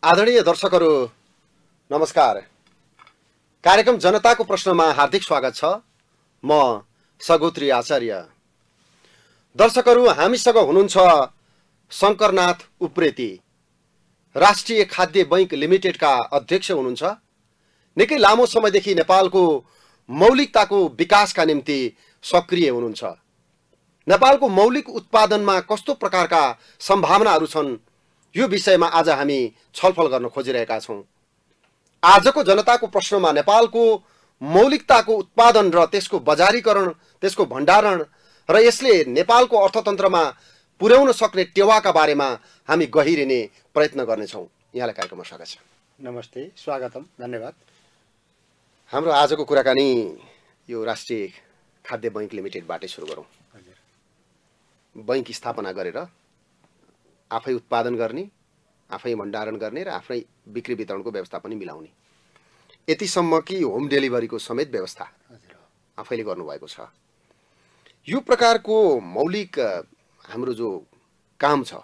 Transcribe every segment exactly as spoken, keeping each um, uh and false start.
आदरणीय दर्शकहरू नमस्कार। कार्यक्रम जनताको प्रश्नमा हार्दिक स्वागत छ। म सगोत्री आचार्य। दर्शकहरू, हामीसँग हुनुहुन्छ शंकरनाथ उप्रेती, राष्ट्रिय खाद्य बैंक लिमिटेडका अध्यक्ष हुनुहुन्छ। निकै लामो समयदेखि नेपालको मौलिकताको विकासका निम्ति सक्रिय हुनुहुन्छ। नेपालको मौलिक उत्पादनमा कस्तो प्रकारका सम्भावनाहरू छन्, यो विषयमा आज हामी छलफल गर्न खोजिरहेका छौं। आजको जनताको प्रश्नमा नेपालको मौलिकताको उत्पादन र त्यसको बजारीकरण, त्यसको भण्डारण र यसले नेपालको अर्थतन्त्रमा पुर्याउन सक्ने टेवाका बारेमा हामी गहिरिने प्रयत्न गर्नेछौँ। यहाँलाई कार्यक्रममा स्वागत छ। नमस्ते, स्वागतम, धन्यवाद। हाम्रो आजको कुराकानी यो राष्ट्रिय खाद्य बैंक लिमिटेडबाटै सुरु गरौँ। बैंक स्थापना गरेर आफै उत्पादन गर्ने, आफै भण्डारण गर्ने र आफै बिक्री वितरणको व्यवस्था पनि मिलाउने, यतिसम्म कि होम डेलिभरीको समेत व्यवस्था आफैले गर्नुभएको छ। यो प्रकारको मौलिक हाम्रो जो काम छ,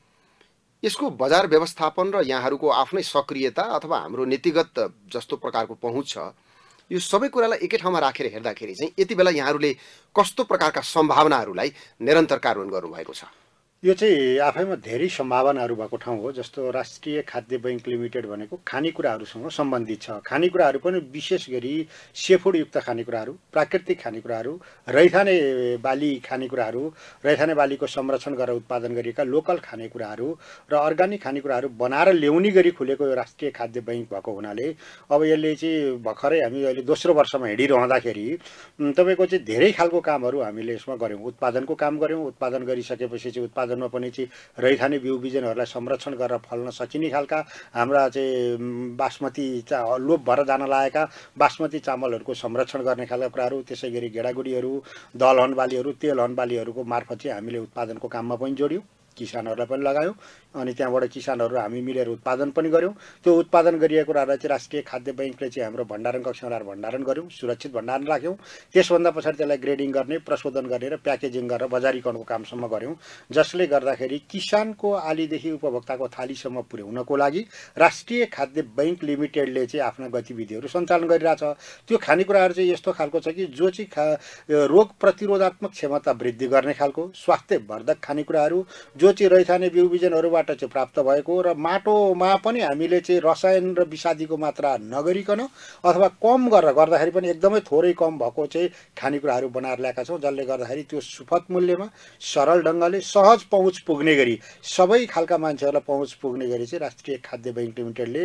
यसको बजार व्यवस्थापन र यहाँहरूको आफ्नै सक्रियता अथवा हाम्रो नीतिगत जस्तो प्रकारको पहुँच छ, यो सबै कुरालाई एकै ठाउँमा राखेर हेर्दाखेरि चाहिँ यति बेला यहाँहरूले कस्तो प्रकारका सम्भावनाहरूलाई निरन्तर कार्यान्वयन गर्नुभएको छ? यो चाहिँ आफैमा धेरै सम्भावनाहरू भएको ठाउँ हो। जस्तो राष्ट्रिय खाद्य बैंक लिमिटेड भनेको खानेकुराहरूसँग सम्बन्धित छ। खानेकुराहरू पनि विशेष गरी सेफुडयुक्त खानेकुराहरू, प्राकृतिक खानेकुराहरू, रैथाने बाली खानेकुराहरू, रैथाने बालीको संरक्षण गरेर उत्पादन गरिएका लोकल खानेकुराहरू र अर्ग्यानिक खानेकुराहरू बनाएर ल्याउने गरी खुलेको यो राष्ट्रिय खाद्य बैंक भएको हुनाले अब यसले चाहिँ भर्खरै हामी अहिले दोस्रो वर्षमा हिँडिरहँदाखेरि तपाईँको चाहिँ धेरै खालको कामहरू हामीले यसमा गऱ्यौँ। उत्पादनको काम गऱ्यौँ। उत्पादन गरिसकेपछि चाहिँ उत्पादन पनि चाहिँ रैथाने बिउ बिजनहरूलाई संरक्षण गरेर फल्न सकिने खालका हाम्रा चाहिँ बासमती चा लोप भएर जान लागेका बासमती चामलहरूको संरक्षण गर्ने खालका कुराहरू, त्यसै गरी गेडागुडीहरू, दलहन बालीहरू, तेलहन बालीहरूको मार्फत चाहिँ हामीले उत्पादनको काममा पनि जोड्यौँ, किसानहरूलाई पनि लगायौँ। अनि त्यहाँबाट किसानहरू हामी मिलेर उत्पादन पनि गऱ्यौँ। त्यो उत्पादन गरिएको कुरालाई चाहिँ राष्ट्रिय खाद्य बैंकले चाहिँ हाम्रो भण्डारण कक्षमा ल्याएर भण्डारण गऱ्यौँ, सुरक्षित भण्डारण राख्यौँ। त्यसभन्दा पछाडि त्यसलाई ग्रेडिङ गर्ने, प्रशोधन गर्ने र प्याकेजिङ गरेर बजारीकरणको कामसम्म गऱ्यौँ, जसले गर्दाखेरि किसानको आलीदेखि उपभोक्ताको थालीसम्म पुर्याउनको लागि राष्ट्रिय खाद्य बैंक लिमिटेडले चाहिँ आफ्ना गतिविधिहरू सञ्चालन गरिरहेछ। त्यो खानेकुराहरू चाहिँ यस्तो खालको छ कि जो चाहिँ खा रोग प्रतिरोधात्मक क्षमता वृद्धि गर्ने खालको स्वास्थ्यवर्धक खानेकुराहरू, जो चाहिँ रैथाने बिउ बिजनहरूबाट चाहिँ प्राप्त भएको र माटोमा पनि हामीले चाहिँ रसायन र विषादीको मात्रा नगरिकन अथवा कम गरेर गर्दाखेरि पनि एकदमै थोरै कम भएको चाहिँ खानेकुराहरू बनाएर ल्याएका छौँ, जसले गर्दाखेरि त्यो सुपथ मूल्यमा सरल ढङ्गले सहज पहुँच पुग्ने गरी सबै खालका मान्छेहरूलाई पहुँच पुग्ने गरी चाहिँ राष्ट्रिय खाद्य बैंक लिमिटेडले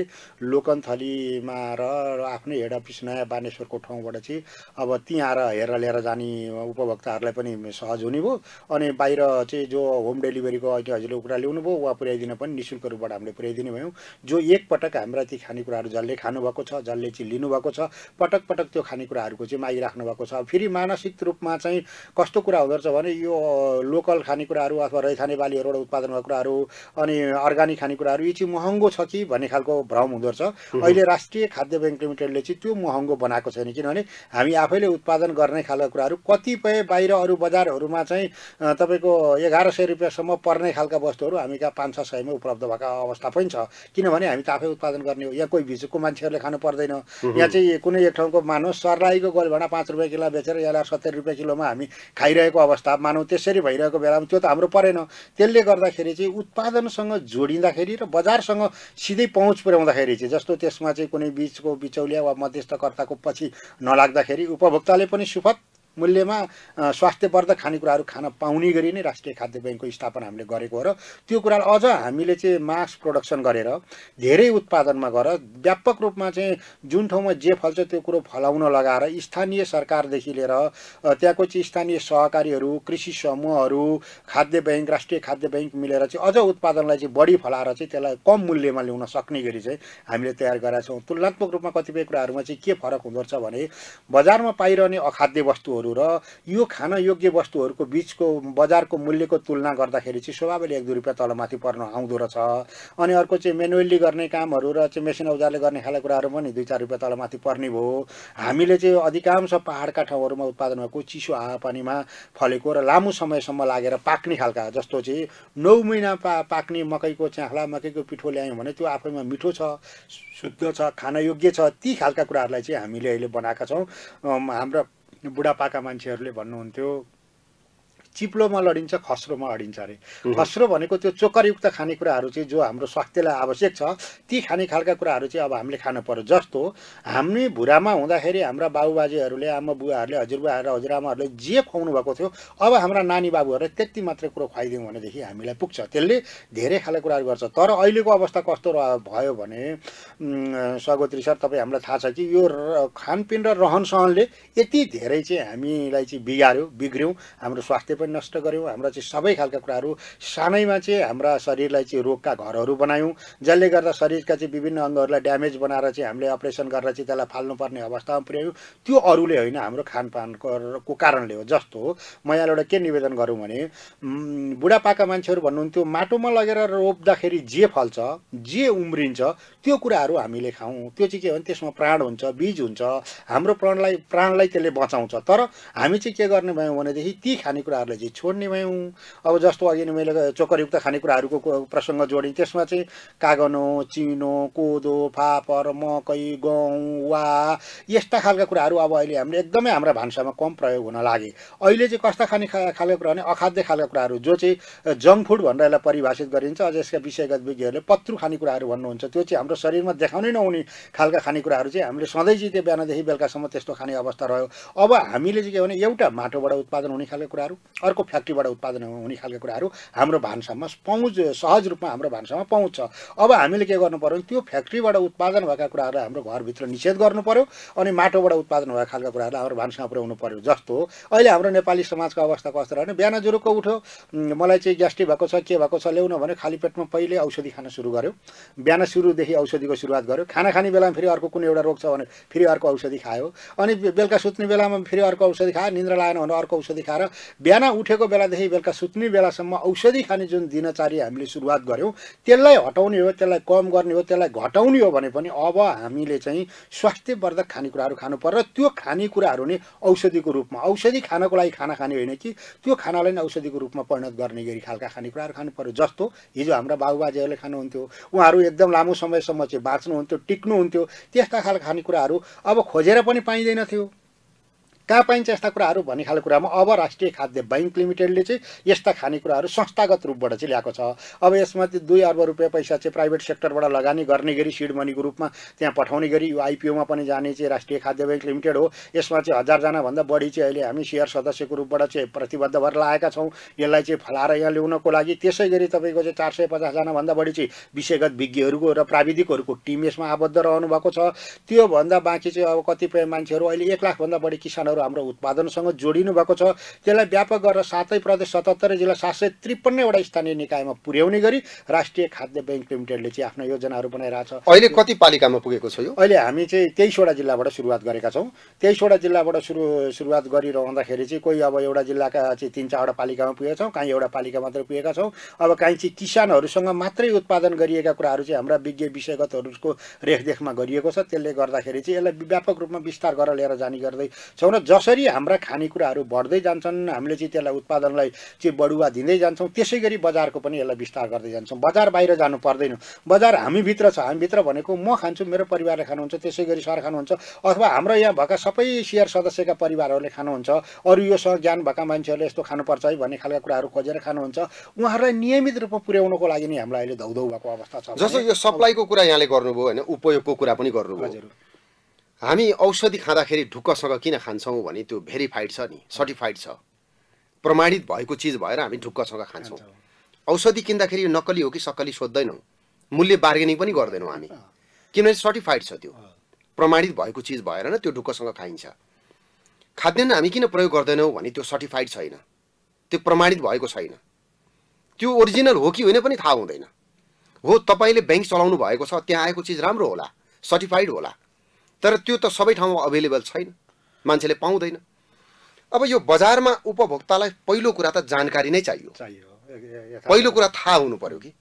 लोकनथलीमा र आफ्नै हेड अफिस नयाँ बानेश्वरको ठाउँबाट चाहिँ अब त्यहाँ आएर हेरेर लिएर जाने उपभोक्ताहरूलाई पनि सहज हुने भयो। अनि बाहिर चाहिँ जो होम डेलिभरीको अहिले हजुरले कुरा ल्याउनु भयो, वा पुर्याइदिन पनि निःशुल्क रूपबाट हामीले पुर्याइदिने भयौँ। जो एकपटक हाम्रा ती खानेकुराहरू जसले खानुभएको छ, जसले चाहिँ लिनुभएको छ, पटक पटक त्यो खानेकुराहरूको चाहिँ मागिराख्नु भएको छ। फेरि मानसिक रूपमा चाहिँ कस्तो कुरा हुँदो रहेछ भने यो लोकल खानेकुराहरू अथवा रैथाने बालीहरूबाट उत्पादन भएको कुराहरू अनि अर्ग्यानिक खानेकुराहरू यो चाहिँ महँगो छ कि भन्ने खालको भ्रम हुँदो रहेछ। अहिले राष्ट्रिय खाद्य बैंक लिमिटेडले चाहिँ त्यो महँगो बनाएको छैन, किनभने हामी आफैले उत्पादन गर्ने खालका कुराहरू कतिपय बाहिर अरू बजारहरूमा चाहिँ तपाईँको एघार सय रुपियाँसम्म पर्ने खालका वस्तुहरू हामी कहाँ पाँच छ सयमा उपलब्ध भएको अवस्था पनि छ, किनभने हामी त आफै उत्पादन गर्ने हो। यहाँ कोही भिजुकको मान्छेहरूले खानु पर्दैन। यहाँ चाहिँ कुनै एक ठाउँको मानव सर्लाहीको गोलभेडा पाँच रुपियाँ किलो बेचेर यसलाई सत्तरी रुपियाँ किलोमा हामी खाइरहेको अवस्था मानव त्यसरी भइरहेको बेलामा त्यो त हाम्रो परेन। त्यसले गर्दाखेरि चाहिँ उत्पादनसँग जोडिँदाखेरि र बजारसँग सिधै पहुँच पुर्याउँदाखेरि चाहिँ जस्तो त्यसमा चाहिँ कुनै बिचको बिचौलिया वा मध्यस्थकर्ताको पछि नलाग्दाखेरि उपभोक्ताले पनि सुपथ मूल्यमा स्वास्थ्यवर्धक खानेकुराहरू खान पाउने गरी नै राष्ट्रिय खाद्य बैंकको स्थापना हामीले गरेको हो। र त्यो कुरालाई अझ हामीले चाहिँ मास प्रोडक्सन गरेर धेरै उत्पादनमा गएर व्यापक रूपमा चाहिँ जुन ठाउँमा जे फल्छ त्यो कुरो फलाउन लगाएर स्थानीय सरकारदेखि लिएर त्यहाँको चाहिँ स्थानीय सहकारीहरू, कृषि समूहहरू, खाद्य बैंक, राष्ट्रिय खाद्य बैंक मिलेर चाहिँ अझ उत्पादनलाई चाहिँ बढी फलाएर चाहिँ त्यसलाई कम मूल्यमा ल्याउन सक्ने गरी चाहिँ हामीले तयार गरेका छौँ। तुलनात्मक रूपमा कतिपय कुराहरूमा चाहिँ के फरक हुँदो रहेछ भने बजारमा पाइरहने अखाद्य वस्तुहरू वस्तुहरू र यो खान योग्य वस्तुहरूको बिचको बजारको मूल्यको तुलना गर्दाखेरि चाहिँ स्वभावले एक दुई रुपियाँ तलमाथि पर्न आउँदो रहेछ। अनि अर्को चाहिँ मेनुअली गर्ने कामहरू र चाहिँ मेसिन औजारले गर्ने खाले कुराहरू पनि दुई चार रुपियाँ तलमाथि पर्ने भयो। हामीले चाहिँ अधिकांश पहाडका ठाउँहरूमा उत्पादन भएको चिसो हावापानीमा फलेको र लामो समयसम्म लागेर पाक्ने खालका, जस्तो चाहिँ नौ महिना पा पाक्ने मकैको च्याख्ला मकैको पिठो ल्यायौँ भने त्यो आफैमा मिठो छ, शुद्ध छ, खान योग्य छ। ती खालका कुराहरूलाई चाहिँ हामीले अहिले बनाएका छौँ। हाम्रा बुढापाका मान्छेहरूले भन्नुहुन्थ्यो चिप्लोमा लडिन्छ खस्रोमा अडिन्छ अरे। खस्रो भनेको त्यो चोकरयुक्त खानेकुराहरू चाहिँ जो हाम्रो स्वास्थ्यलाई आवश्यक छ ती खाने खालका कुराहरू चाहिँ अब हामीले खानु पर्यो। जस्तो हामी भुरामा हुँदाखेरि हाम्रा बाबुबाजेहरूले आमा बुवाहरूले हजुरबुवाहरू हजुरआमाहरूले जे खुवाउनु भएको थियो अब हाम्रा नानी बाबुहरूले त्यति मात्रै कुरो खुवाइदिउँ भनेदेखि हामीलाई पुग्छ। त्यसले धेरै खाले कुराहरू गर्छ। तर अहिलेको अवस्था कस्तो भयो भने सगोत्री सर तपाईँ हामीलाई थाहा छ कि यो खानपिन र रहन सहनले यति धेरै चाहिँ हामीलाई चाहिँ बिगार्यो बिग्रियौँ, हाम्रो स्वास्थ्य पनि नष्ट गर्यौँ। हाम्रा चाहिँ सबै खालका कुराहरू सानैमा चाहिँ हाम्रा शरीरलाई चाहिँ रोगका घरहरू बनायौँ, जसले गर्दा शरीरका चाहिँ विभिन्न अङ्गहरूलाई ड्यामेज बनाएर चाहिँ हामीले अपरेसन गरेर चाहिँ त्यसलाई फाल्नुपर्ने अवस्थामा पुर्यायौँ। त्यो अरूले होइन, हाम्रो खानपानको कारणले हो। जस्तो म यहाँबाट के निवेदन गरौँ भने बुढापाका मान्छेहरू भन्नुहुन्थ्यो माटोमा लगेर रोप्दाखेरि जे फल्छ जे उम्रिन्छ त्यो कुराहरू हामीले खाउँ। त्यो चाहिँ के भने त्यसमा प्राण हुन्छ, बीज हुन्छ, हाम्रो प्राणलाई प्राणलाई त्यसले बचाउँछ। तर हामी चाहिँ के गर्ने भयौँ भनेदेखि ती खानेकुराहरूलाई चाहिँ छोड्ने भयौँ। अब जस्तो अघि नै मैले चोकरयुक्त खानेकुराहरूको प्रसङ्ग जोडेँ, त्यसमा चाहिँ कागनो, चिनो, कोदो, फापर, मकै, गहुँ, वा यस्ता खालका कुराहरू अब अहिले हामीले एकदमै हाम्रा भान्सामा कम प्रयोग हुन लागे। अहिले चाहिँ कस्ता खाने खालका कुरा भने अखाद्य खालका कुराहरू जो चाहिँ जङ्क फुड भनेर यसलाई परिभाषित गरिन्छ। अझ यसका विषयगत विज्ञहरूले पत्रु खानेकुराहरू भन्नुहुन्छ। त्यो चाहिँ हाम्रो शरीरमा देखाउनै नहुने खालका खानेकुराहरू चाहिँ हामीले सधैँ चाहिँ त्यो बिहानदेखि बेलुकासम्म त्यस्तो खाने अवस्था रह्यो। अब हामीले चाहिँ के भने एउटा माटोबाट उत्पादन हुने खालका कुराहरू, अर्को फ्याक्ट्रीबाट उत्पादन हुने खालका कुराहरू हाम्रो भान्सामा पहुँच सहज रूपमा हाम्रो भान्सामा पहुँच छ। अब हामीले के गर्नु पर्यो भने त्यो फ्याक्ट्रीबाट उत्पादन भएका कुराहरूलाई हाम्रो घरभित्र निषेध गर्नु पर्यो अनि माटोबाट उत्पादन भएका खालका कुराहरूलाई हाम्रो भान्सामा पुर्याउनु पर्यो। जस्तो अहिले हाम्रो नेपाली समाजको अवस्था कस्तो रह्यो भने बिहान ज्वरोको उठ्यो, मलाई चाहिँ ग्यास्ट्रिक भएको छ के भएको छ ल्याउन भने खाली पेटमा पहिले औषधि खान सुरु गर्यो। बिहान सुरुदेखि औषधिको सुरुवात गर्यो। खाना खाने बेलामा फेरि अर्को कुनै एउटा रोग छ भने फेरि अर्को औषधि खायो। अनि बेलुका सुत्ने बेलामा फेरि अर्को औषधि खायो। निन्द्रा लागेन भने अर्को औषधि खाएर बिहान उठेको बेलादेखि बेलुका सुत्ने बेलासम्म औषधि खाने जुन दिनचर्या हामीले सुरुवात गऱ्यौँ त्यसलाई हटाउने हो, त्यसलाई कम गर्ने हो, त्यसलाई घटाउने हो भने पनि अब हामीले चाहिँ स्वास्थ्यवर्धक खानेकुराहरू खानु पर्यो। र त्यो खानेकुराहरू नै औषधिको रूपमा, औषधि खानको लागि खाना खाने होइन कि त्यो खानालाई नै औषधिको रूपमा परिणत गर्ने गरी खालका खानेकुराहरू खानु पर्यो। जस्तो हिजो हाम्रा बाबुबाजेहरूले खानुहुन्थ्यो, उहाँहरू एकदम लामो समयसम्म चाहिँ बाँच्नुहुन्थ्यो, टिक्नुहुन्थ्यो। त्यस्ता खालका खानेकुराहरू अब खोजेर पनि पाइँदैन थियो। कहाँ पाइन्छ यस्ता कुराहरू भन्ने खालको कुरामा अब राष्ट्रिय खाद्य बैंक लिमिटेडले चाहिँ यस्ता खानेकुराहरू संस्थागत रूपबाट चाहिँ ल्याएको छ। अब यसमा चाहिँ दुई अर्ब रुपियाँ पैसा चाहिँ प्राइभेट सेक्टरबाट लगानी गर्ने गरी सिड मनीको रूपमा त्यहाँ पठाउने गरी यो आइपिओमा पनि जाने चाहिँ राष्ट्रिय खाद्य बैंक लिमिटेड हो। यसमा चाहिँ हजारजनाभन्दा बढी चाहिँ अहिले हामी सेयर सदस्यको रूपबाट चाहिँ प्रतिबद्ध भएर लागेका छौँ यसलाई चाहिँ फलाएर यहाँ ल्याउनको लागि। त्यसै गरी तपाईँको चाहिँ चार सय पचासजनाभन्दा बढी चाहिँ विषयगत विज्ञहरूको र प्राविधिकहरूको टिम यसमा आबद्ध रहनु भएको छ। त्योभन्दा बाँकी चाहिँ अब कतिपय मान्छेहरू अहिले एक लाखभन्दा बढी किसानहरू हाम्रो उत्पादनसँग जोडिनु भएको छ। त्यसलाई व्यापक गरेर सातै प्रदेश सतहत्तरै जिल्ला सात सय त्रिपन्नवटा स्थानीय निकायमा पुर्याउने गरी राष्ट्रिय खाद्य बैंक लिमिटेडले चाहिँ आफ्नो योजनाहरू बनाइरहेछ। अहिले कति पालिकामा पुगेको छ यो? अहिले हामी चाहिँ तेइसवटा जिल्लाबाट सुरुवात गरेका छौँ। तेइसवटा जिल्लाबाट सुरु सुरुवात गरिरहँदाखेरि चाहिँ कोही अब एउटा जिल्लाका चाहिँ तिन चारवटा पालिकामा पुगेका छौँ, कहीँ एउटा पालिका मात्रै पुगेका छौँ। अब कहीँ चाहिँ किसानहरूसँग मात्रै उत्पादन गरिएका कुराहरू चाहिँ हाम्रा विज्ञ विषयगतहरूको रेखदेखमा गरिएको छ। त्यसले गर्दाखेरि चाहिँ यसलाई व्यापक रूपमा विस्तार गरेर लिएर जाने गर्दैछौँ र जसरी हाम्रा खानेकुराहरू बढ्दै जान्छन् हामीले चाहिँ त्यसलाई उत्पादनलाई चाहिँ बढुवा दिँदै जान्छौँ, त्यसै गरी बजारको पनि यसलाई विस्तार गर्दै जान्छौँ। बजार बाहिर जानु पर्दैन, बजार हामीभित्र छ। हामीभित्र भनेको म खान्छु, मेरो परिवारले खानुहुन्छ, त्यसै गरी सर खानुहुन्छ, अथवा हाम्रो यहाँ भएका सबै सेयर सदस्यका परिवारहरूले खानुहुन्छ। अरू योसँग ज्ञान भएका मान्छेहरूले यस्तो खानुपर्छ है भन्ने खालका कुराहरू खोजेर खानुहुन्छ। उहाँहरूलाई नियमित रूपमा पुर्याउनको लागि नै हामीलाई अहिले धौधौ भएको अवस्था छ। जस्तो यो सप्लाईको कुरा यहाँले गर्नुभयो होइन, उपयोगको कुरा पनि गर्नुभयो। हजुर, हामी औषधि खाँदाखेरि ढुक्कसँग किन खान्छौँ भने त्यो भेरिफाइड छ नि, सर्टिफाइड छ, प्रमाणित भएको चिज भएर हामी ढुक्कसँग खान्छौँ। औषधि किन्दाखेरि यो नक्कली हो कि सक्कली सोध्दैनौँ, मूल्य बार्गेनिङ पनि गर्दैनौँ हामी, किनभने सर्टिफाइड छ, त्यो प्रमाणित भएको चिज भएर न त्यो ढुक्कसँग खाइन्छ। खाद्यान्न हामी किन प्रयोग गर्दैनौँ भने त्यो सर्टिफाइड छैन, त्यो प्रमाणित भएको छैन, त्यो ओरिजिनल हो कि होइन पनि थाहा हुँदैन। हो तपाईँले ब्याङ्क चलाउनु भएको छ, त्यहाँ आएको चिज राम्रो होला, सर्टिफाइड होला, तर त्यो त सबै ठाउँमा अभाइलेबल छैन, मान्छेले पाउँदैन। अब यो बजारमा उपभोक्तालाई पहिलो कुरा त जानकारी नै चाहियो चाहियो पहिलो कुरा थाहा हुनु पर्यो कि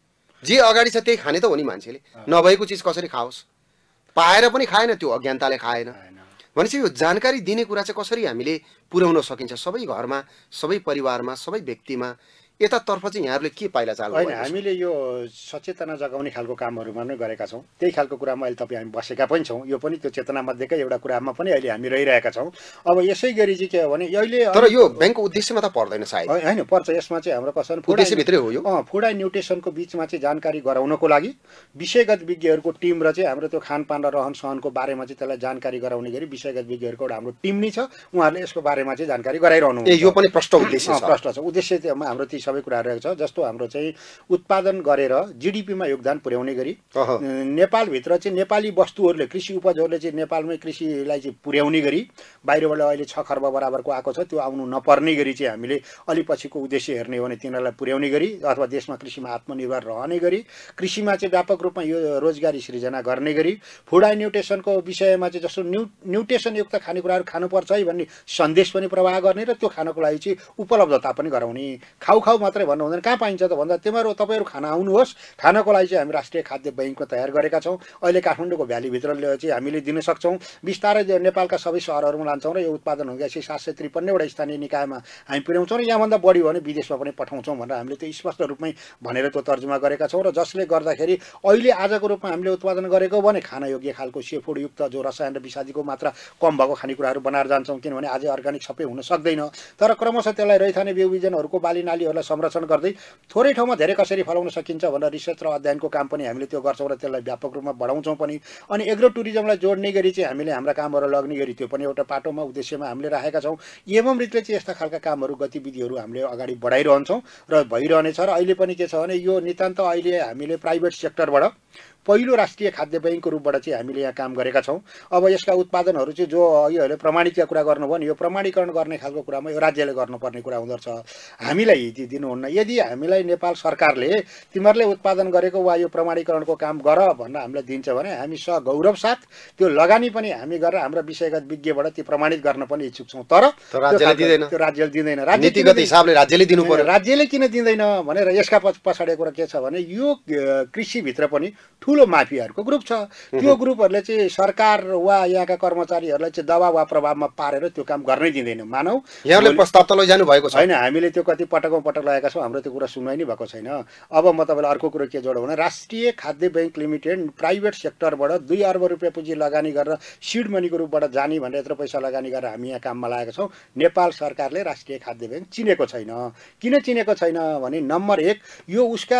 जे अगाडि छ त्यही खाने त हो नि मान्छेले नभएको चिज कसरी खाओस् पाएर पनि खाएन त्यो अज्ञानताले खाएन भनेपछि यो जानकारी दिने कुरा चाहिँ कसरी हामीले पुर्याउन सकिन्छ सबै घरमा सबै परिवारमा सबै व्यक्तिमा यतातर्फ चाहिँ यहाँहरूले के पाइला चाल्नु होइन हामीले यो सचेतना जगाउने खालको कामहरूमा नै गरेका छौँ त्यही खालको कुरामा अहिले तपाईँ हामी बसेका पनि छौँ यो पनि त्यो चेतना मध्येकै एउटा कुरामा पनि अहिले हामी रहिरहेका छौँ अब यसै गरी चाहिँ के हो भने अहिले तर यो ब्याङ्कको उद्देश्यमा त पर्दैन सायद होइन पर्छ यसमा चाहिँ हाम्रो कसरी उद्देश्यभित्रै हो यो अँ फुड एन्ड न्युट्रिसनको बिचमा चाहिँ जानकारी गराउनको लागि विषयगत विज्ञहरूको टिम र चाहिँ हाम्रो त्यो खानपान र रहन सहनको बारेमा चाहिँ त्यसलाई जानकारी गराउने गरी विषयगत विज्ञहरूको एउटा हाम्रो टिम नै छ उहाँहरूले यसको बारेमा चाहिँ जानकारी गराइरहनु ए यो पनि प्रष्ट उद्देश्य छ प्रष्ट छ उद्देश्य चाहिँ हाम्रो ती सबै कुराहरू रहेको छ जस्तो हाम्रो चाहिँ उत्पादन गरेर जिडिपीमा योगदान पुर्याउने गरी नेपालभित्र चाहिँ नेपाली वस्तुहरूले कृषि उपजहरूले चाहिँ नेपालमै कृषिलाई चाहिँ पुर्याउने गरी बाहिरबाट अहिले छ खर्ब बराबरको आएको छ त्यो आउनु नपर्ने गरी चाहिँ हामीले अलि पछिको उद्देश्य हेर्ने हो भने तिनीहरूलाई पुर्याउने गरी अथवा देशमा कृषिमा आत्मनिर्भर रहने गरी कृषिमा चाहिँ व्यापक रूपमा यो रोजगारी सृजना गर्ने गरी फुड एन्ड न्युट्रिसनको विषयमा चाहिँ जस्तो न्यु न्युट्रिसनयुक्त खानेकुराहरू खानुपर्छ है भन्ने सन्देश पनि प्रवाह गर्ने र त्यो खानको लागि चाहिँ उपलब्धता पनि गराउने खाउ खाउ मात्रै भन्नु हुँदैन कहाँ पाइन्छ त भन्दा तिमीहरू तपाईँहरू खाना आउनुहोस् खानको लागि चाहिँ हामी राष्ट्रिय खाद्य बैङ्कको तयार गरेका छौँ अहिले काठमाडौँको भ्यालीभित्र चाहिँ हामीले दिन सक्छौँ बिस्तारै नेपालका सबै सहरहरूमा लान्छौँ र यो उत्पादन हुँदैछ सात सय त्रिपन्नवटा स्थानीय निकायमा हामी पुर्याउँछौँ र यहाँभन्दा बढी हो भने विदेशमा पनि पठाउँछौँ भनेर हामीले त्यो स्पष्ट रूपमै भनेर त्यो तर्जुमा गरेका छौँ र जसले गर्दाखेरि अहिले आजको रूपमा हामीले उत्पादन गरेको भने खानयोग्य खालको सेफुडयुक्त जो रसायन र विषादीको मात्रा कम भएको खानेकुराहरू बनाएर जान्छौँ किनभने आज अर्ग्यानिक सबै हुन सक्दैन तर क्रमशः त्यसलाई रैथाने बिउ बिजनहरूको बाली नालीहरूलाई संरक्षण गर्दै थोरै ठाउँमा धेरै कसरी फलाउन सकिन्छ भनेर रिसर्च र अध्ययनको काम पनि हामीले त्यो गर्छौँ र त्यसलाई व्यापक रूपमा बढाउँछौँ पनि अनि एग्रो टुरिज्मलाई जोड्ने गरी चाहिँ हामीले हाम्रा कामहरू लग्ने गरी त्यो पनि एउटा पाटोमा उद्देश्यमा हामीले राखेका छौँ एवं रीतिले चाहिँ यस्ता खालका कामहरू गतिविधिहरू हामीले अगाडि बढाइरहन्छौँ र भइरहनेछ र अहिले पनि के छ भने यो नितान्त अहिले हामीले प्राइभेट सेक्टरबाट पहिलो राष्ट्रिय खाद्य बैङ्कको रूपबाट चाहिँ हामीले यहाँ काम गरेका छौँ अब यसका उत्पादनहरू चाहिँ जो योहरूले प्रमाणितका कुरा गर्नुभयो भने यो प्रमाणीकरण गर्ने खालको कुरामा यो राज्यले गर्नुपर्ने कुरा हुँदो रहेछ हामीलाई दिनुहुन्न यदि हामीलाई नेपाल सरकारले तिमीहरूले उत्पादन गरेको वा यो प्रमाणीकरणको काम गर भनेर हामीलाई दिन्छ भने हामी सगौरव साथ त्यो लगानी पनि हामी गरेर हाम्रो विषयगत विज्ञबाट त्यो प्रमाणित गर्न पनि इच्छुक छौँ तर राज्यले दिँदैन त्यो राज्यले दिँदैन नीतिगत हिसाबले राज्यले दिनु पर्यो राज्यले किन दिँदैन भनेर यसका पछाडि कुरा के छ भने यो कृषिभित्र पनि ठुलो माफियाहरूको ग्रुप छ त्यो ग्रुपहरूले चाहिँ सरकार वा यहाँका कर्मचारीहरूलाई चाहिँ दबाव वा प्रभावमा पारेर त्यो काम गर्नै दिँदैन मानौ यहाँले प्रस्ताव त लैजानु भएको छ होइन हामीले त्यो कति पटकौँ पटक लगाएका छौँ हाम्रो त्यो कुरा सुनवाई नै भएको छैन अब म तपाईँलाई अर्को कुरो के जोडौँ भने राष्ट्रिय खाद्य बैङ्क लिमिटेड प्राइभेट सेक्टरबाट दुई अर्ब रुपियाँ पुँजी लगानी गरेर सिड मनीको रूपबाट जाने भनेर यत्रो पैसा लगानी गरेर हामी यहाँ काममा लागेका छौँ नेपाल सरकारले राष्ट्रिय खाद्य बैङ्क चिनेको छैन किन चिनेको छैन भने नम्बर एक यो उसका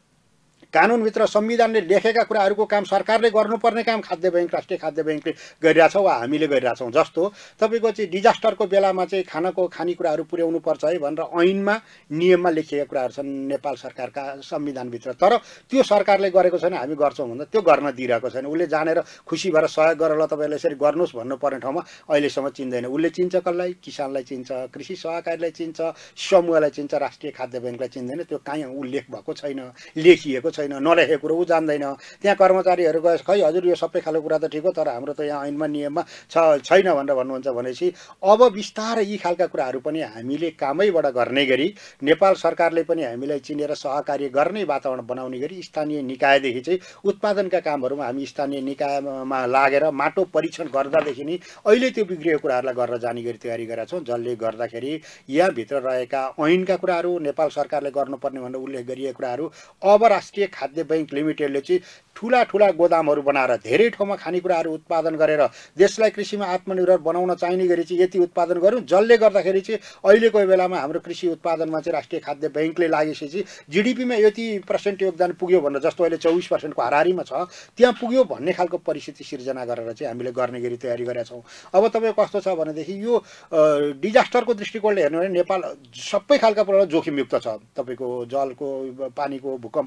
कानुनभित्र संविधानले लेखेका कुराहरूको काम सरकारले गर्नुपर्ने काम खाद्य बैङ्क राष्ट्रिय खाद्य बैङ्कले गरिरहेछ वा हामीले गरिरहेछौँ जस्तो तपाईँको चाहिँ डिजास्टरको बेलामा चाहिँ खानाको खानेकुराहरू पुर्याउनु पर्छ है भनेर ऐनमा नियममा लेखिएका कुराहरू छन् नेपाल सरकारका संविधानभित्र तर त्यो सरकारले गरेको छैन हामी गर्छौँ भन्दा त्यो गर्न दिइरहेको छैन उसले जानेर खुसी भएर सहयोग गरेर ल तपाईँले यसरी गर्नुहोस् भन्नुपर्ने ठाउँमा अहिलेसम्म चिन्दैन उसले चिन्छ कसलाई किसानलाई चिन्छ कृषि सहकारीलाई चिन्छ समूहलाई चिन्छ राष्ट्रिय खाद्य बैङ्कलाई चिन्दैन त्यो कहीँ उल्लेख भएको छैन लेखिएको छैन नलेखेको कुरो ऊ जान्दैन त्यहाँ कर्मचारीहरू गए खै हजुर यो सबै खालको कुरा त ठिक हो तर हाम्रो त यहाँ ऐनमा नियममा छ छैन भनेर भन्नुहुन्छ भनेपछि अब बिस्तारै यी खालका कुराहरू पनि हामीले कामैबाट गर्ने गरी नेपाल सरकारले पनि हामीलाई चिनेर सहकार्य गर्ने वातावरण बनाउने गरी स्थानीय निकायदेखि चाहिँ उत्पादनका कामहरूमा हामी स्थानीय निकायमा लागेर माटो परीक्षण गर्दादेखि नै अहिले त्यो बिग्रिएको कुराहरूलाई गरेर जाने गरी तयारी गरेका छौँ जसले गर्दाखेरि यहाँभित्र रहेका ऐनका कुराहरू नेपाल सरकारले गर्नुपर्ने भनेर उल्लेख गरिएका कुराहरू अब राष्ट्रिय खाद्य बैङ्क लिमिटेडले चाहिँ ठुला ठुला गोदामहरू बनाएर धेरै ठाउँमा खानेकुराहरू उत्पादन गरेर देशलाई कृषिमा आत्मनिर्भर बनाउन चाहिने गरी चाहिँ यति उत्पादन गऱ्यौँ जसले गर्दाखेरि चाहिँ अहिलेको बेलामा हाम्रो कृषि उत्पादनमा चाहिँ राष्ट्रिय खाद्य बैङ्कले लागेपछि जिडिपीमा यति पर्सेन्ट योगदान पुग्यो भनेर जस्तो अहिले चौबिस पर्सेन्टको हाराहारीमा छ त्यहाँ पुग्यो भन्ने खालको परिस्थिति सिर्जना गरेर चाहिँ हामीले गर्ने गरी तयारी गरेका छौँ अब तपाईँको कस्तो छ भनेदेखि यो डिजास्टरको दृष्टिकोणले हेर्नु भने नेपाल सबै खालका प्रकार जोखिमयुक्त छ तपाईँको जलको पानीको भूकम्पको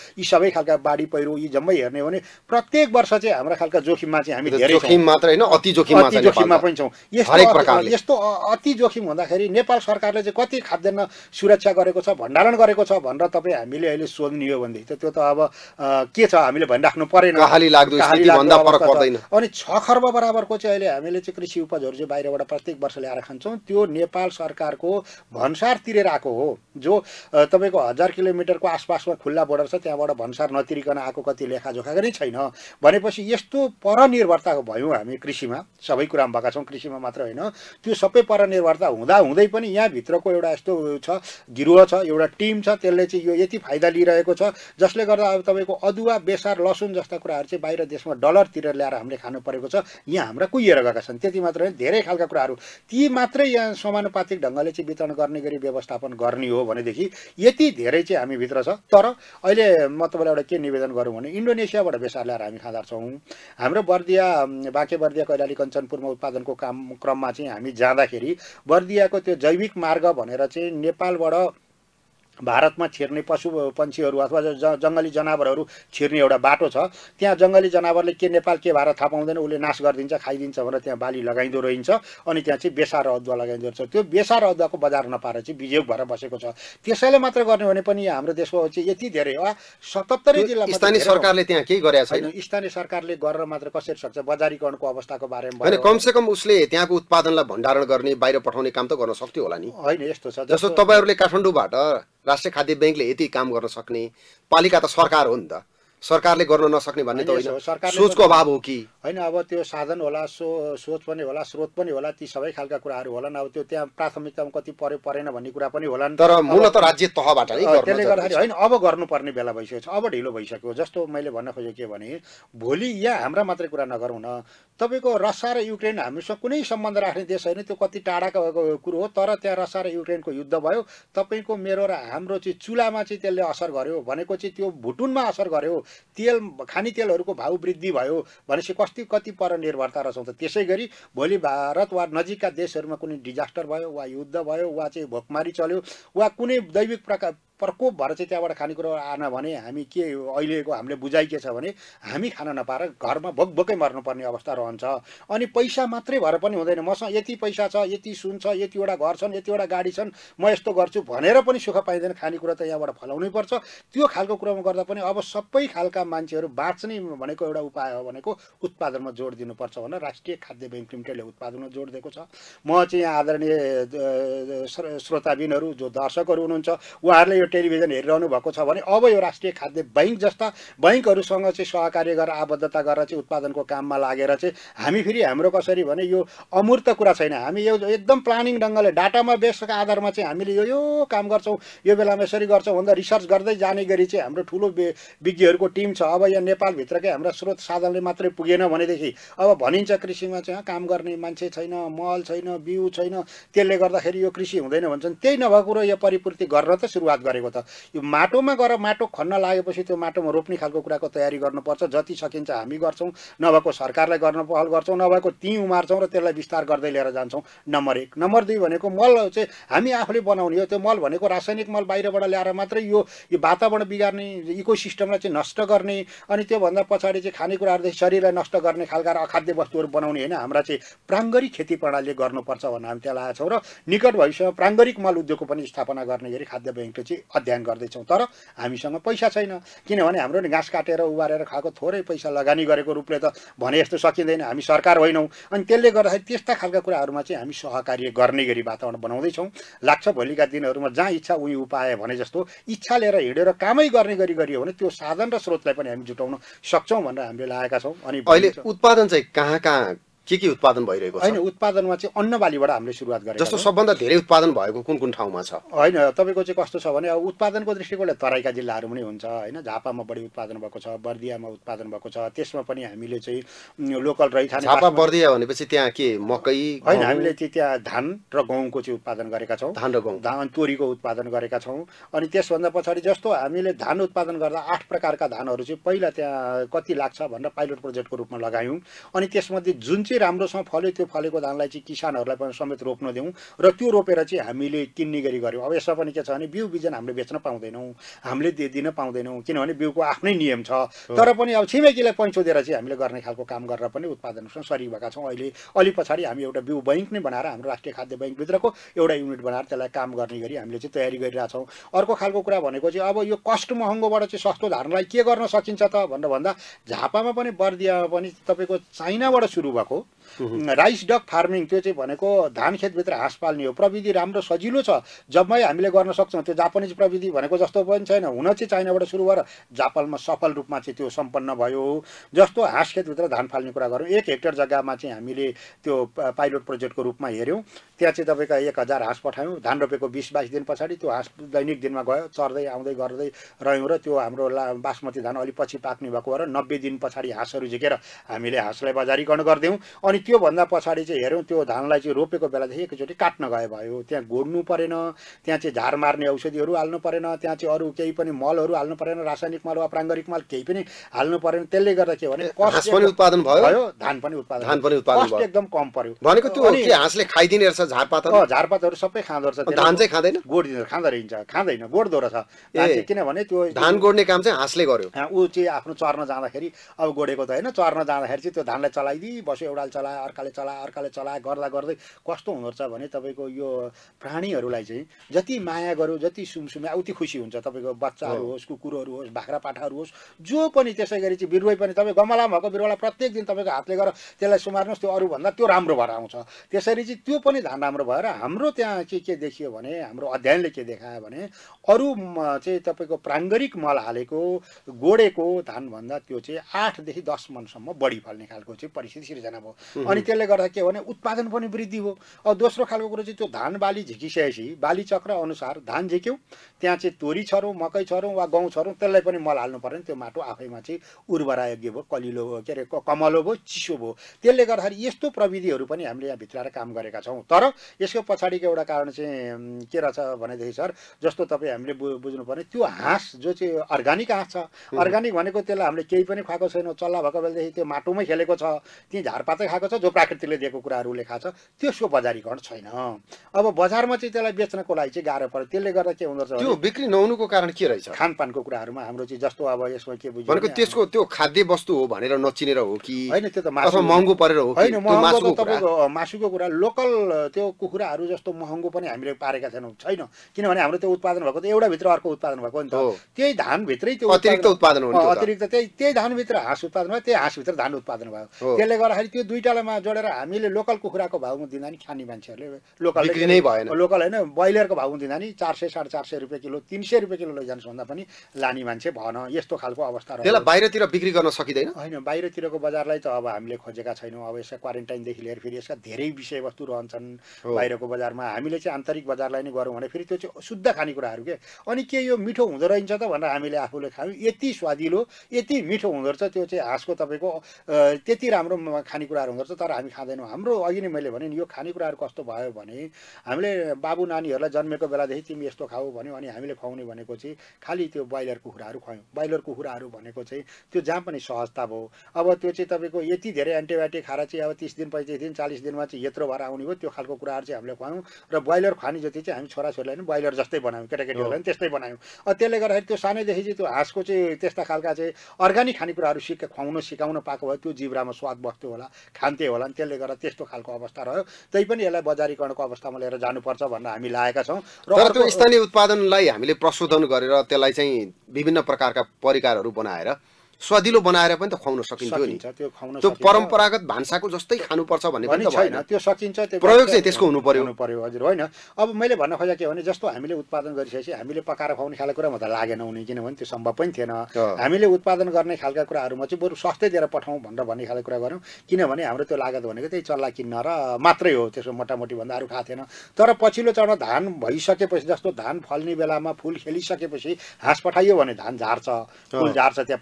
यी सबै खालका बाढी पहिरो यी जम्मै हेर्ने हो भने प्रत्येक वर्ष चाहिँ हाम्रा खालका जोखिममा चाहिँ हामी धेरै जोखिम मात्र हैन अति जोखिममा अति जोखिममा पनि छौँ। यस्तो यस्तो अति जोखिम हुँदाखेरि नेपाल सरकारले चाहिँ कति खाद्यान्न सुरक्षा गरेको छ भण्डारण गरेको छ भनेर तपाईँ हामीले अहिले सोध्ने हो भनेदेखि त त्यो त अब के छ हामीले भनिराख्नु परेन। कहाली लाग्दो स्थिति भन्दा फरक पर्दैन। अनि छ खर्ब बराबरको चाहिँ अहिले हामीले चाहिँ कृषि उपजहरू चाहिँ बाहिरबाट प्रत्येक वर्ष ल्याएर खान्छौँ। त्यो नेपाल सरकारको भन्सार तिरेर आएको हो। जो तपाईँको हजार किलोमिटरको आसपासमा खुल्ला बोर्डर छ त्यहाँबाट भन्सार नतिरिकन आएको कति लेखाजोखा पनि छैन भनेपछि यस्तो परनिर्भरता भयौँ हामी कृषिमा। सबै कुरामा भएका छौँ, कृषिमा मात्र होइन। त्यो सबै परनिर्भरता हुँदा हुँदै पनि यहाँभित्रको एउटा यस्तो छ गिरोह छ, एउटा टिम छ, त्यसले चाहिँ यो यति फाइदा लिइरहेको छ जसले गर्दा अब तपाईँको अदुवा बेसार लसुन जस्ता कुराहरू चाहिँ बाहिर देशमा डलर तिरेर ल्याएर हामीले खानु परेको छ। यहाँ हाम्रा कुहिएर गएका छन्। त्यति मात्र होइन, धेरै खालका कुराहरू ती मात्रै यहाँ समानुपातिक ढङ्गले चाहिँ वितरण गर्ने गरी व्यवस्थापन गर्ने हो भनेदेखि यति धेरै चाहिँ हामीभित्र छ। तर अहिले म तपाईँलाई एउटा के निवेदन गरौँ भने इन्डोनेसियाबाट बेसार ल्याएर हामी खाँदा छौँ। हाम्रो बर्दिया बाँके बर्दिया कैलाली कञ्चनपुरमा उत्पादनको काम क्रममा चाहिँ हामी जाँदाखेरि बर्दियाको त्यो जैविक मार्ग भनेर चाहिँ नेपालबाट भारतमा छिर्ने पशु पन्छीहरू अथवा जङ्गली जनावरहरू छिर्ने एउटा बाटो छ। त्यहाँ जङ्गली जनावरले के नेपाल के भएर थाहा पाउँदैन, उसले नाश गरिदिन्छ खाइदिन्छ भनेर त्यहाँ बाली लगाइँदो रहन्छ। अनि त्यहाँ चाहिँ बेसार अदुवा लगाइँदो रहेछ। त्यो बेसार अदुवाको बजार नपाएर चाहिँ बिजोग भएर बसेको छ। त्यसैले मात्र गर्ने भने पनि हाम्रो देशको चाहिँ यति धेरै सतहत्तरै जिल्लामा स्थानीय सरकारले त्यहाँ केही गरेको छैन। स्थानीय सरकारले गरेर मात्र कसरी सक्छ? बजारीकरणको अवस्थाको बारेमा होइन, कमसेकम उसले त्यहाँको उत्पादनलाई भण्डारण गर्ने बाहिर पठाउने काम त गर्न सक्थ्यो होला नि। होइन यस्तो छ जस्तो तपाईँहरूले काठमाडौँबाट राष्ट्रिय खाद्य ब्याङ्कले यति काम गर्न सक्ने, पालिका त सरकार हो नि त, सरकारले गर्न नसक्ने भन्ने त होइन, सोचको अभाव हो कि होइन? अब त्यो साधन होला, सो सोच पनि होला, स्रोत पनि होला, ती सबै खालका कुराहरू होलान्। अब त्यो त्यहाँ प्राथमिकतामा कति पर्यो परेन भन्ने कुरा पनि होलान्। तर मूलत राज्य तहबाट नै गर्न। त्यसले गर्दाखेरि होइन, अब गर्नुपर्ने बेला भइसकेको छ, अब ढिलो भइसक्यो। जस्तो मैले भन्न खोजेको के भने भोलि यहाँ हाम्रा मात्रै कुरा नगरौँ न, तपाईँको रसिया र युक्रेन हामीसँग कुनै सम्बन्ध राख्ने देश होइन, त्यो कति टाढाको कुरो हो। तर त्यहाँ रसिया र युक्रेनको युद्ध भयो, तपाईँको मेरो र हाम्रो चाहिँ चुलामा चाहिँ त्यसले असर गर्यो भनेको चाहिँ त्यो भुटुनमा असर गर्यो, तेल खाने तेलहरूको भाउ वृद्धि भयो भनेपछि कति कति परनिर्भरता रहेछौँ त। त्यसै गरी भोलि भारत वा नजिकका देशहरूमा कुनै डिजास्टर भयो वा युद्ध भयो वा चाहिँ भोकमारी चल्यो वा कुनै दैविक प्रकार प्रकोप भएर चाहिँ त्यहाँबाट खानेकुरा आएन भने हामी के अहिलेको हामीले बुझाइ के छ भने हामी खान नपाएर घरमा भोकभोकै मर्नुपर्ने अवस्था रहन्छ। अनि पैसा मात्रै भएर पनि हुँदैन। मसँग यति पैसा छ, यति सुन छ, यतिवटा घर छन्, यतिवटा गाडी छन्, म यस्तो गर्छु भनेर पनि सुख पाइँदैन। खानेकुरा त यहाँबाट फलाउनै पर्छ। त्यो खालको कुरामा गर्दा पनि अब सबै खालका मान्छेहरू बाँच्ने भनेको एउटा उपाय हो भनेको उत्पादनमा जोड दिनुपर्छ भनेर राष्ट्रिय खाद्य ब्याङ्क लिमिटेडले उत्पादनमा जोड दिएको छ। म चाहिँ यहाँ आदरणीय श्रोताबिनहरू जो दर्शकहरू हुनुहुन्छ उहाँहरूले यो टेलिभिजन हेरिरहनु भएको छ भने अब यो राष्ट्रिय खाद्य बैङ्क जस्ता बैङ्कहरूसँग चाहिँ सहकार्य गरेर आबद्धता गरेर चाहिँ उत्पादनको काममा लागेर चाहिँ हामी फेरि हाम्रो कसरी भने यो अमूर्त कुरा छैन। हामी यो एकदम प्लानिङ ढङ्गले डाटामा बेसका आधारमा चाहिँ हामीले यो यो काम गर्छौँ, यो बेलामा यसरी गर्छौँ भन्दा रिसर्च गर्दै जाने गरी चाहिँ हाम्रो ठुलो विज्ञहरूको टिम छ। अब यहाँ नेपालभित्रकै हाम्रा स्रोत साधनले मात्रै पुगेन भनेदेखि अब भनिन्छ कृषिमा चाहिँ काम गर्ने मान्छे छैन, मल छैन, बिउ छैन, त्यसले गर्दाखेरि यो कृषि हुँदैन भन्छन्। त्यही नभएको कुरो यो परिपूर्ति गर्न त सुरुवात गरेको त यो माटोमा गएर माटो खन्न लागेपछि त्यो माटोमा रोप्ने खालको कुराको तयारी गर्नुपर्छ। जति सकिन्छ हामी गर्छौँ, नभएको सरकारलाई गर्न पहल गर्छौँ, नभएको ती उमार्छौँ र त्यसलाई विस्तार गर्दै लिएर जान्छौँ। नम्बर एक। नम्बर दुई भनेको मल चाहिँ हामी आफूले बनाउने हो। त्यो मल भनेको रासायनिक मल बाहिरबाट ल्याएर मात्रै यो यो वातावरण बिगार्ने, इको सिस्टमलाई चाहिँ नष्ट गर्ने अनि त्योभन्दा पछाडि चाहिँ खानेकुराहरूदेखि शरीरलाई नष्ट गर्ने खालका अखाद्य वस्तुहरू बनाउने होइन। हाम्रा चाहिँ प्राङ्गरिक खेती प्रणालीले गर्नुपर्छ भनेर हामी त्यहाँ लागेका छौँ र निकट भविष्यमा प्राङ्गरिक मल उद्योगको पनि स्थापना गर्ने गरी खाद्य ब्याङ्कले चाहिँ अध्ययन गर्दैछौँ। तर हामीसँग पैसा छैन, किनभने हाम्रो नि घाँस काटेर उबारेर खाएको थोरै पैसा लगानी गरेको रूपले त भने जस्तो सकिँदैन। हामी सरकार होइनौँ। अनि त्यसले गर्दाखेरि त्यस्ता खालका कुराहरूमा चाहिँ हामी सहकार्य गर्ने गरी वातावरण बनाउँदैछौँ। लाग्छ भोलिका दिनहरूमा जहाँ इच्छा उहीँ उपाय भने जस्तो इच्छा लिएर हिँडेर कामै गर्ने गरी गरियो भने त्यो साधन र स्रोतलाई पनि हामी जुटाउन सक्छौँ भनेर हामीले लागेका छौँ। अनि अहिले उत्पादन चाहिँ कहाँ कहाँ के के उत्पादन भइरहेको छ? होइन, उत्पादनमा चाहिँ अन्नबालीबाट हामीले सुरुवात गरेको जस्तो सबभन्दा धेरै उत्पादन भएको कुन कुन ठाउँमा छ? होइन, तपाईँको चाहिँ कस्तो छ भने अब उत्पादनको दृष्टिकोणले तराईका जिल्लाहरू पनि हुन्छ होइन। झापामा बढी उत्पादन भएको छ, बर्दियामा उत्पादन भएको छ। त्यसमा पनि हामीले चाहिँ लोकल रैथाने झापा बर्दिया भनेपछि त्यहाँ के मकै होइन, हामीले चाहिँ त्यहाँ धान र गहुँको चाहिँ उत्पादन गरेका छौँ। धान र गहुँ, धान तोरीको उत्पादन गरेका छौँ। अनि त्यसभन्दा पछाडि जस्तो हामीले धान उत्पादन गर्दा आठ प्रकारका धानहरू चाहिँ पहिला त्यहाँ कति लाग्छ भनेर पाइलट प्रोजेक्टको रूपमा लगायौँ। अनि त्यसमध्ये जुन चाहिँ राम्रोसँग फल्यो त्यो फलेको धानलाई चाहिँ किसानहरूलाई पनि समेत रोप्न दिउँ र त्यो रोपेर चाहिँ हामीले किन्ने गरी गऱ्यौँ। अब यसमा पनि के छ भने बिउ बिजन हामीले बेच्न पाउँदैनौँ, हामीले दिन पाउँदैनौँ, किनभने बिउको आफ्नै नियम छ। तर पनि अब छिमेकीलाई पैँचो दिएर चाहिँ हामीले गर्ने खालको काम गरेर पनि उत्पादनसँग सरिक भएका छौँ। अहिले अलि पछाडि हामी एउटा बिउ बैङ्क नै बनाएर हाम्रो राष्ट्रिय खाद्य बैङ्कभित्रको एउटा युनिट बनाएर त्यसलाई काम गर्ने गरी हामीले चाहिँ तयारी गरिरहेछौँ। अर्को खालको कुरा भनेको चाहिँ अब यो कस्ट महँगोबाट चाहिँ सस्तो धानलाई के गर्न सकिन्छ त भनेर भन्दा झापामा पनि बर्दियामा पनि तपाईँको चाइनाबाट सुरु भएको राइस डक फार्मिङ, त्यो चाहिँ भनेको धान खेतभित्र हाँस पाल्ने हो। प्रविधि राम्रो सजिलो छ, जम्मै हामीले गर्न सक्छौँ। त्यो जापानिज प्रविधि भनेको जस्तो पनि छैन, हुन चाहिँ चाइनाबाट सुरु भएर जापानमा सफल रूपमा चाहिँ त्यो सम्पन्न भयो। जस्तो हाँस खेतभित्र धान फाल्ने कुरा गरौँ, एक हेक्टर जग्गामा चाहिँ हामीले त्यो पाइलट प्रोजेक्टको रूपमा हेऱ्यौँ। त्यहाँ चाहिँ तपाईँको एक हजार हाँस पठायौँ। धान रोपेको बिस बाइस दिन पछाडि त्यो हाँस दैनिक दिनमा गयो, चढ्दै आउँदै गर्दै रह्यौँ र त्यो हाम्रो ला बासमती धान अलि पछि पाक्ने भएको भएर नब्बे दिन पछाडि हाँसहरू झिकेर हामीले हाँसलाई बजारीकरण गरिदियौँ। अनि त्योभन्दा पछाडि चाहिँ हेऱ्यौँ त्यो धानलाई चाहिँ रोपेको बेलादेखि एकैचोटि काट्न गए भयो। त्यहाँ गोड्नु परेन, त्यहाँ चाहिँ झार मार्ने औषधिहरू हाल्नु परेन, त्यहाँ चाहिँ अरू केही पनि मलहरू हाल्नु परेन, रासायनिक मल वा प्राङ्गारिक मल केही पनि हाल्नु परेन। त्यसले गर्दा के भने हाँस पनि उत्पादन भयो, धान पनि उत्पादन धान पनि उत्पादन भयो, एकदम कम पर्यो। भनेको त्यो के हाँसले खाइदिने रहेछ झारपातहरू? झारपातहरू सबै खाँदो रहेछ। धान चाहिँ खाँदैन, गोडिदिन्छ, खाँदो रहन्छ, खाँदैन, गोड्दो रहेछ। किनभने त्यो धान गोड्ने काम चाहिँ हाँसले गर्यो। ऊ चाहिँ आफ्नो चर्न जाँदाखेरि अब गोडेको त होइन, चर्न जाँदाखेरि चाहिँ त्यो धानलाई चलाइदिई बस्यो, एउटाले चलायो, अर्काले चलायो, अर्काले चलायो, गर्दा गर्दै कस्तो हुँदो रहेछ भने तपाईँको यो प्राणीहरूलाई चाहिँ जति माया गर्यो, जति सुमसुम्या उति खुसी हुन्छ। तपाईँको बच्चाहरू होस्, कुकुरहरू होस्, बाख्रा पाठाहरू होस्, जो पनि। त्यसै गरी चाहिँ बिरुवै पनि तपाईँ गमलामा भएको बिरुवालाई प्रत्येक दिन तपाईँको हातले गरेर त्यसलाई सुमार्नुहोस्, त्यो अरूभन्दा त्यो राम्रो भएर आउँछ। त्यसरी चाहिँ त्यो पनि धान राम्रो भएर हाम्रो त्यहाँ के के देखियो भने, हाम्रो अध्ययनले के देखायो भने अरू चाहिँ तपाईँको प्राङ्गारिक मल हालेको गोडेको धानभन्दा त्यो चाहिँ आठदेखि दस मनसम्म बढी फल्ने खालको चाहिँ परिस्थिति सिर्जना भयो। अनि त्यसले गर्दा के भने उत्पादन पनि वृद्धि भयो। अब दोस्रो खालको कुरो चाहिँ त्यो धान बाली झिकिसकेपछि बाली चक्र अनुसार धान झिक्यौँ, त्यहाँ चाहिँ तोरी छरौँ, मकै छरौँ वा गहुँ छरौँ, त्यसलाई पनि मल हाल्नु पऱ्यो। त्यो माटो आफैमा चाहिँ उर्वरायोग्य भयो, कलिलो भयो, के अरे कमलो भयो, चिसो भयो। त्यसले गर्दाखेरि यस्तो प्रविधिहरू पनि हामीले यहाँ भित्राएर काम गरेका छौँ। तर यसको पछाडिको एउटा कारण चाहिँ के रहेछ भनेदेखि सर, जस्तो तपाईँ हामीले बुझ्नु पर्ने त्यो हाँस जो चाहिँ अर्ग्यानिक हाँस छ, अर्ग्यानिक भनेको त्यसलाई हामीले केही पनि खुवाएको छैनौँ, चल्ला भएको बेलादेखि त्यो माटोमै खेलेको छ, त्यहीँ झारपातै खाएको छ, जो प्राकृतिकले दिएको कुराहरू लेखाएको छ, त्यसको बजारीकरण छैन। अब बजारमा चाहिँ त्यसलाई बेच्नको लागि चाहिँ गाह्रो पर्यो। त्यसले गर्दा के हुँदो रहेछ, त्यो बिक्री नहुनुको कारण के रहेछ? खानपानको कुराहरूमा हाम्रो चाहिँ जस्तो अब यसमा के बुझ्यो भनेको त्यसको त्यो खाद्य वस्तु हो भनेर नचिनेर हो कि होइन, त्यो त मासु महँगो परेर हो? होइन, महँगो त तपाईँको मासुको कुरा, लोकल त्यो कुखुराहरू जस्तो महँगो पनि हामीले पारेका छैनौँ, छैन। किनभने हाम्रो त्यो उत्पादन भएको त एउटा भित्र अर्को उत्पादन भएको नि त, त्यही धानभित्रै त्यो अतिरिक्त उत्पादन हो। अतिरिक्त त्यही त्यही धानभित्र हाँस उत्पादन भयो, त्यही हाँसभित्र धान उत्पादन भयो। त्यसले गर्दाखेरि त्यो दुईटामा जोडेर हामीले लोकल कुखुराको भाउमा दिँदा नि खाने मान्छेहरूले लोकल नै भएन, लोकल होइन ब्रोइलरको भाउमा दिँदा नि चार सय साढे चार सय रुपियाँ किलो, तिन सय रुपियाँ किलो लैजानुहोस् भन्दा पनि लाने मान्छे भएन। यस्तो खालको अवस्था रह्यो। त्यसलाई बाहिरतिर बिक्री गर्न सकिँदैन? होइन, बाहिरतिरको बजारलाई त अब हामीले खोजेका छैनौँ। अब यसका क्वारेन्टाइनदेखि लिएर फेरि यसका धेरै विषयवस्तु रहन्छन् बाहिरको बजारमा। हामीले चाहिँ आन्तरिक बजारलाई नै गरौँ भने फेरि त्यो चाहिँ शुद्ध खानेकुराहरू के। अनि के यो मिठो हुँदो रहेछ त भनेर हामीले आफूले खायौँ, यति स्वादिलो, यति मिठो हुँदो रहेछ त्यो चाहिँ हाँसको तपाईँको त्यति राम्रो खानेकुराहरू हुँदो रहेछ। तर हामी खाँदैनौँ। हाम्रो अघि नै मैले भने नि यो खानेकुराहरू कस्तो भयो भने हामीले बाबु नानीहरूलाई जन्मेको बेलादेखि तिमी यस्तो खाऊ भन्यो, अनि हामीले खुवाउने भनेको चाहिँ खालि त्यो ब्रोइलर कुखुराहरू खुवायौँ। ब्रोइलर कुखुराहरू भनेको चाहिँ त्यो जहाँ पनि सहजता भयो। अब त्यो चाहिँ तपाईँको यति धेरै एन्टिबायोटिक खाएर चाहिँ अब तिस दिन पैँतिस दिन चालिस दिनमा चाहिँ यत्रो भएर आउने हो, त्यो खालको कुराहरू चाहिँ हामीले खुवायौँ। र ब्रोइलर खाने जति चाहिँ हामी छोराछोरीलाई पनि ब्रोइलर जस्तै बनायौँ, केटाकेटीहरूलाई पनि त्यस्तै बनायौँ। त्यसले गर्दाखेरि त्यो सानैदेखि चाहिँ त्यो हाँसको चाहिँ त्यस्ता खालका चाहिँ अर्ग्यानिक खानेकुराहरू सिक खुवाउन सिकाउन पाएको भए त्यो जिब्रामा स्वाद बस्थ्यो होला, खान्थे होला नि। त्यसले गर्दा त्यस्तो खालको अवस्था रह्यो। त्यही पनि यसलाई बजारीकरणको अवस्थामा लिएर जानुपर्छ भनेर हामी लागेका छौँ। र त्यो स्थानीय उत्पादनलाई हामीले प्रशोधन गरेर त्यसलाई चाहिँ विभिन्न प्रकारका परिकारहरू बनाएर स्वादिलो बनाएर पनि त खुवाउन सकिन्थ्यो नि। त्यो परम्परागत भान्साको जस्तै खानुपर्छ भन्ने पनि त छैन, त्यो सकिन्छ। त्यो प्रयोग चाहिँ त्यसको हुनु पर्यो हुनु पर्यो हजुर। होइन, अब मैले भन्न खोजेको के भने जस्तो हामीले उत्पादन गरिसकेपछि हामीले पकाएर खुवाउने खालको कुरा म त लागेन हुने, किनभने त्यो सम्भव पनि थिएन। हामीले उत्पादन गर्ने खालका कुराहरूमा चाहिँ बरु सस्तै दिएर पठाउँ भनेर भन्ने खालको कुरा गऱ्यौँ। किनभने हाम्रो त्यो लागत भनेको त्यही चल्ला किन्न र मात्रै हो, त्यसको मोटामोटी भन्दा अरू थाहा थिएन। तर पछिल्लो चरण धान भइसकेपछि, जस्तो धान फल्ने बेलामा फुल खेलिसकेपछि हाँस पठाइयो भने धान झार्छ, फुल झार्छ, त्यहाँ पठाउनु भयो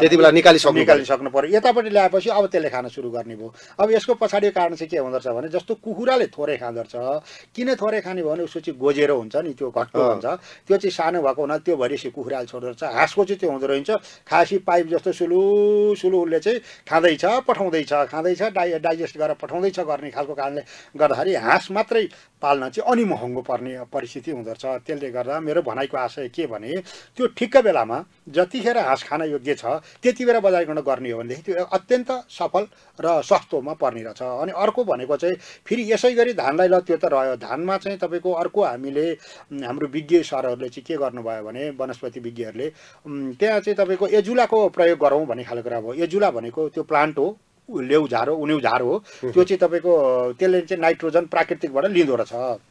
त्यति बेला निकालिसक्नु निकालिसक्नु पर्यो। यतापट्टि ल्याएपछि अब त्यसले खान सुरु गर्ने भयो। अब यसको पछाडिको कारण चाहिँ के हुँदो रहेछ भने जस्तो कुखुराले थोरै खाँदो रहेछ, किन थोरै खाने भयो भने उसको चाहिँ गोजेरो हुन्छ नि, त्यो घट्टो हुन्छ, त्यो चाहिँ सानो भएको हुनाले त्यो भरिसी कुखुराले छोड्दो रहेछ। हाँसको चाहिँ त्यो हुँदो रहेछ खासी पाइप जस्तो सुलु सुलु उसले चाहिँ खाँदैछ पठाउँदैछ खाँदैछ डाइ डाइजेस्ट गरेर पठाउँदैछ गर्ने खालको कारणले गर्दाखेरि हाँस मात्रै पाल्न चाहिँ अनि महँगो पर्ने परिस्थिति हुँदो रहेछ। त्यसले गर्दा मेरो भनाइको आशय के भने त्यो ठिक्क बेलामा जतिखेर हाँस खान योग्य छ त्यति बेला बजारीकरण गर्ने हो भनेदेखि त्यो अत्यन्त सफल र सस्तोमा पर्ने रहेछ। अनि अर्को भनेको चाहिँ फेरि यसै गरी धानलाई ल त्यो त रह्यो, धानमा चाहिँ तपाईँको अर्को हामीले हाम्रो विज्ञ सरहरूले चाहिँ के गर्नुभयो भने वनस्पति विज्ञहरूले त्यहाँ चाहिँ तपाईँको एजुलाको प्रयोग गरौँ भन्ने खालको कुरा भयो। एजुला भनेको त्यो प्लान्ट हो, लेउ झार हो, उन्यु झार हो, त्यो चाहिँ तपाईँको त्यसले चाहिँ नाइट्रोजन प्राकृतिकबाट लिँदो रहेछ।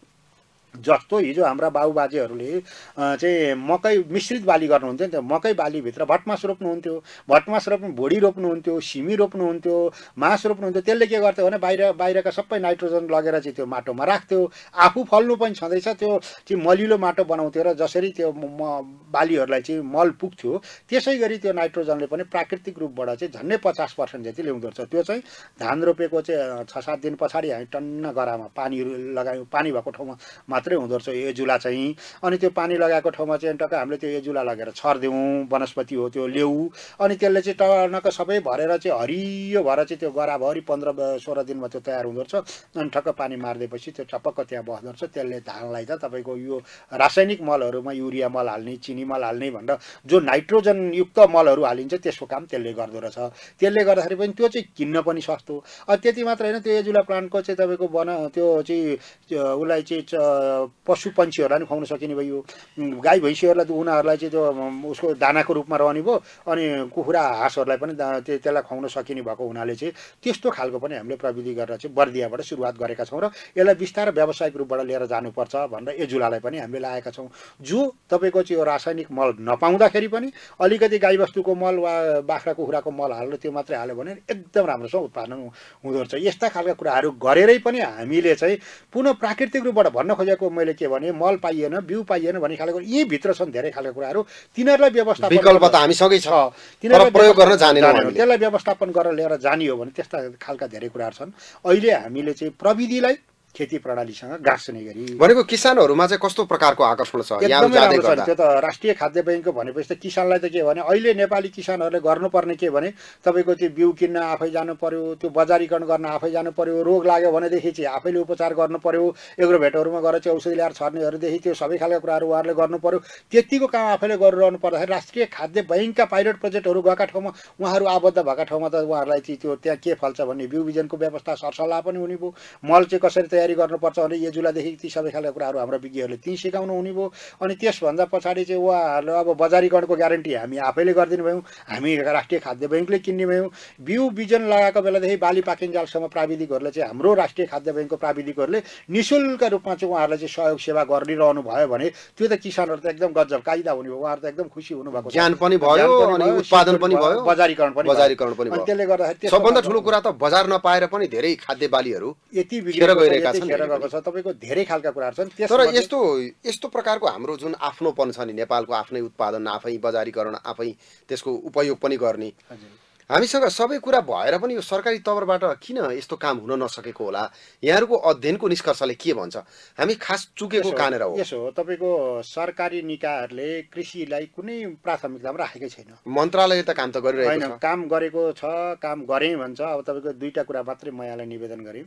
जस्तो हिजो हाम्रा बाबुबाजेहरूले चाहिँ मकै मिश्रित बाली गर्नुहुन्थ्यो नि, त्यो मकै बालीभित्र भटमास रोप्नुहुन्थ्यो, भटमास रोप्नु भोडी रोप्नुहुन्थ्यो, सिमी रोप्नुहुन्थ्यो, मास रोप्नुहुन्थ्यो। त्यसले के गर्थ्यो भने बाहिर बाहिरका सबै नाइट्रोजन लगेर चाहिँ त्यो माटोमा राख्थ्यो, आफू फल्नु पनि छँदैछ, त्यो चाहिँ मलिलो माटो बनाउँथ्यो र जसरी त्यो बालीहरूलाई चाहिँ मल पुग्थ्यो त्यसै गरी त्यो नाइट्रोजनले पनि प्राकृतिक रूपबाट चाहिँ झन्डै पचास पर्सेन्ट जति ल्याउँदो रहेछ। त्यो चाहिँ धान रोपेको चाहिँ छ सात दिन पछाडि हामी टन्न गरामा पानी लगायौँ, पानी भएको ठाउँमा मात्रै हुँदो रहेछ एजुला चाहिँ। अनि त्यो पानी लगाएको ठाउँमा चाहिँ टक्क हामीले त्यो एजुला लगेर छरिदिउँ, वनस्पति हो त्यो ल्याऊ, अनि त्यसले चाहिँ टनक्क सबै भरेर चाहिँ हरियो भएर चाहिँ त्यो गराभरि पन्ध्र सोह्र दिनमा त्यो तयार हुँदो रहेछ। अनि ठक्क पानी मारिदिएपछि त्यो टपक्क त्यहाँ बस्दो रहेछ। त्यसले धानलाई त तपाईँको यो रासायनिक मलहरूमा युरिया मल हाल्ने, चिनी मल हाल्ने भनेर जो नाइट्रोजनयुक्त मलहरू हालिन्छ त्यसको काम त्यसले गर्दो रहेछ। त्यसले गर्दाखेरि पनि त्यो चाहिँ किन्न पनि सस्तो। त्यति मात्र होइन, त्यो एजुला प्लान्टको चाहिँ तपाईँको बना त्यो चाहिँ उसलाई चाहिँ पशु पन्छीहरूलाई पनि खुवाउन सकिने भयो, गाई भैँसीहरूलाई त उनीहरूलाई चाहिँ त्यो उसको दानाको रूपमा रहने भयो, अनि कुखुरा हाँसहरूलाई पनि त्यसलाई खुवाउन सकिने भएको हुनाले चाहिँ त्यस्तो खालको पनि हामीले प्रविधि गरेर चाहिँ बर्दियाबाट सुरुवात गरेका छौँ र यसलाई बिस्तारै व्यावसायिक रूपबाट लिएर जानुपर्छ भनेर एजुलालाई पनि हामीले लाएका छौँ। जो तपाईँको चाहिँ यो रासायनिक मल नपाउँदाखेरि पनि अलिकति गाईबस्तुको मल वा बाख्रा कुखुराको मल हालेर त्यो मात्रै हाल्यो भने एकदम राम्रोसँग उत्पादन हुँदो रहेछ। यस्ता खालका कुराहरू गरेरै पनि हामीले चाहिँ पुनः प्राकृतिक रूपबाट भन्न खोजेको मैले के भने मल पाइएन, बिउ पाइएन भन्ने खालको यी भित्र छन् धेरै खालका कुराहरू। तिनीहरूलाई व्यवस्थापन विकल्प त हामीसँगै छ, तर प्रयोग गर्न जानेनौँ। त्यसलाई व्यवस्थापन गरेर लिएर जाने हो भने त्यस्ता खालका धेरै कुराहरू छन्। अहिले हामीले चाहिँ प्रविधिलाई खेती प्रणालीसँग गाँस्ने गरी भनेको किसानहरूमा चाहिँ कस्तो प्रकारको आकर्षण छ? एकदमै राम्रो छ। त्यो त राष्ट्रिय खाद्य बैङ्कको भनेपछि त किसानलाई त के भने अहिले नेपाली किसानहरूले गर्नुपर्ने के भने तपाईँको त्यो बिउ किन्न आफै जानु पर्यो, त्यो बजारीकरण गर्न आफै जानु पर्यो, रोग लाग्यो भनेदेखि चाहिँ आफैले उपचार गर्नु पर्यो, एग्रोभेटहरूमा गएर चाहिँ औषधि ल्याएर छर्नेहरूदेखि त्यो सबै खालका कुराहरू उहाँहरूले गर्नु पर्यो। त्यतिको काम आफैले गरिरहनु पर्दाखेरि राष्ट्रिय खाद्य बैङ्कका पाइलट प्रोजेक्टहरू गएका ठाउँमा उहाँहरू आबद्ध भएका ठाउँमा त उहाँहरूलाई चाहिँ त्यो त्यहाँ के फल्छ भन्ने बिउ बिजनको व्यवस्था सरसल्लाह पनि हुने भयो, मल चाहिँ कसरी तयारी गर्नुपर्छ भने एजुलादेखि ती सबै खालका कुराहरू हाम्रो विज्ञहरूले ती सिकाउनु हुने भयो। अनि त्यसभन्दा पछाडि चाहिँ उहाँहरूले अब बजारीकरणको ग्यारेन्टी हामी आफैले गरिदिनु भयौँ, हामी राष्ट्रिय खाद्य बैङ्कले किन्ने भयौँ। बिउ बिजन लगाएको बेलादेखि बाली पाकिन्जालसम्म प्राविधिकहरूले चाहिँ हाम्रो राष्ट्रिय खाद्य बैङ्कको प्राविधिकहरूले निःशुल्क रूपमा चाहिँ उहाँहरूलाई चाहिँ सहयोग सेवा गरिरहनु भयो भने त्यो त किसानहरू त एकदम गजब कायदा हुने भयो, उहाँहरू त एकदम खुसी हुनुभएको छ। ज्ञान पनि भयो अनि उत्पादन पनि भयो, बजारीकरण पनि बजारीकरण पनि भयो। त्यसले गर्दाखेरि सबभन्दा ठुलो कुरा त बजार नपाएर पनि धेरै खाद्य बालीहरू यति बिग्रेर गइरहेका छन्। छ तपाईँको धेरै खालका कुराहरू छन्। तर यस्तो यस्तो प्रकारको हाम्रो जुन आफ्नोपन छ नि, नेपालको आफ्नै उत्पादन आफै बजारीकरण आफै त्यसको उपयोग पनि गर्ने, हामीसँग सबै कुरा भएर पनि यो सरकारी तवरबाट किन यस्तो काम हुन नसकेको होला? यहाँहरूको अध्ययनको निष्कर्षले के भन्छ? हामी खास चुकेको कहाँनिर हो? यसो हो, तपाईँको सरकारी निकायहरूले कृषिलाई कुनै प्राथमिकतामा राखेकै छैन। मन्त्रालयले त काम त गरिरहेको छ, काम गरेको छ, काम गरेँ भन्छ। अब तपाईँको दुईवटा कुरा मात्रै म यहाँलाई निवेदन गरेँ।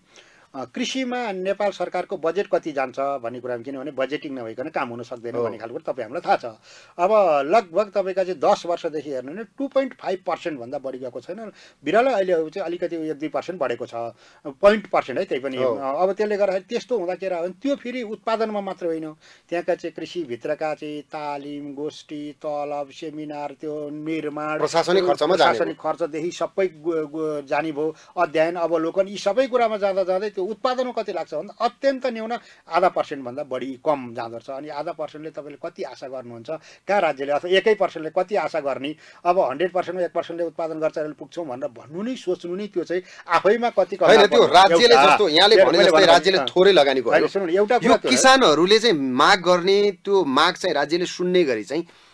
कृषिमा नेपाल सरकारको बजेट कति जान्छ भन्ने कुरामा, किनभने बजेटिङ नभइकन काम हुन सक्दैन भन्ने खालको तपाईँ हामीलाई थाहा छ। अब लगभग तपाईँका चाहिँ दस वर्षदेखि हेर्नु भने टू पोइन्ट फाइभ पर्सेन्टभन्दा बढी गएको छैन। बिरलै अहिले चाहिँ अलिकति एक दुई पर्सेन्ट बढेको छ, पोइन्ट पर्सेन्ट है, त्यही पनि। अब त्यसले गर्दाखेरि त्यस्तो हुँदा के रह्यो भने त्यो फेरि उत्पादनमा मात्र होइन, त्यहाँका चाहिँ कृषिभित्रका चाहिँ तालिम, गोष्ठी, तलब, सेमिनार, त्यो निर्माण, प्रशासनिक खर्चमा प्रशासनिक खर्चदेखि सबै जाने भयो, अध्ययन अवलोकन, यी सबै कुरामा जाँदा जाँदै उत्पादनमा कति लाग्छ भन्दा अत्यन्त न्यून आधा पर्सेन्टभन्दा बढी कम जाँदो रहेछ। अनि आधा पर्सेन्टले तपाईँले कति आशा गर्नुहुन्छ? कहाँ राज्यले अथवा एकै पर्सेन्टले कति आशा गर्ने? अब हन्ड्रेड पर्सेन्टमा एक पर्सेन्टले उत्पादन गर्छ अहिले पुग्छौँ भनेर भन्नु नै सोच्नु नै त्यो चाहिँ आफैमा कति त्यो राज्यले जस्तो यहाँले भने जस्तै राज्यले थोरै लगानी गर्यो। एउटा किसानहरूले चाहिँ माग गर्ने त्यो माग चाहिँ राज्यले सुन्ने गरी चाहिँ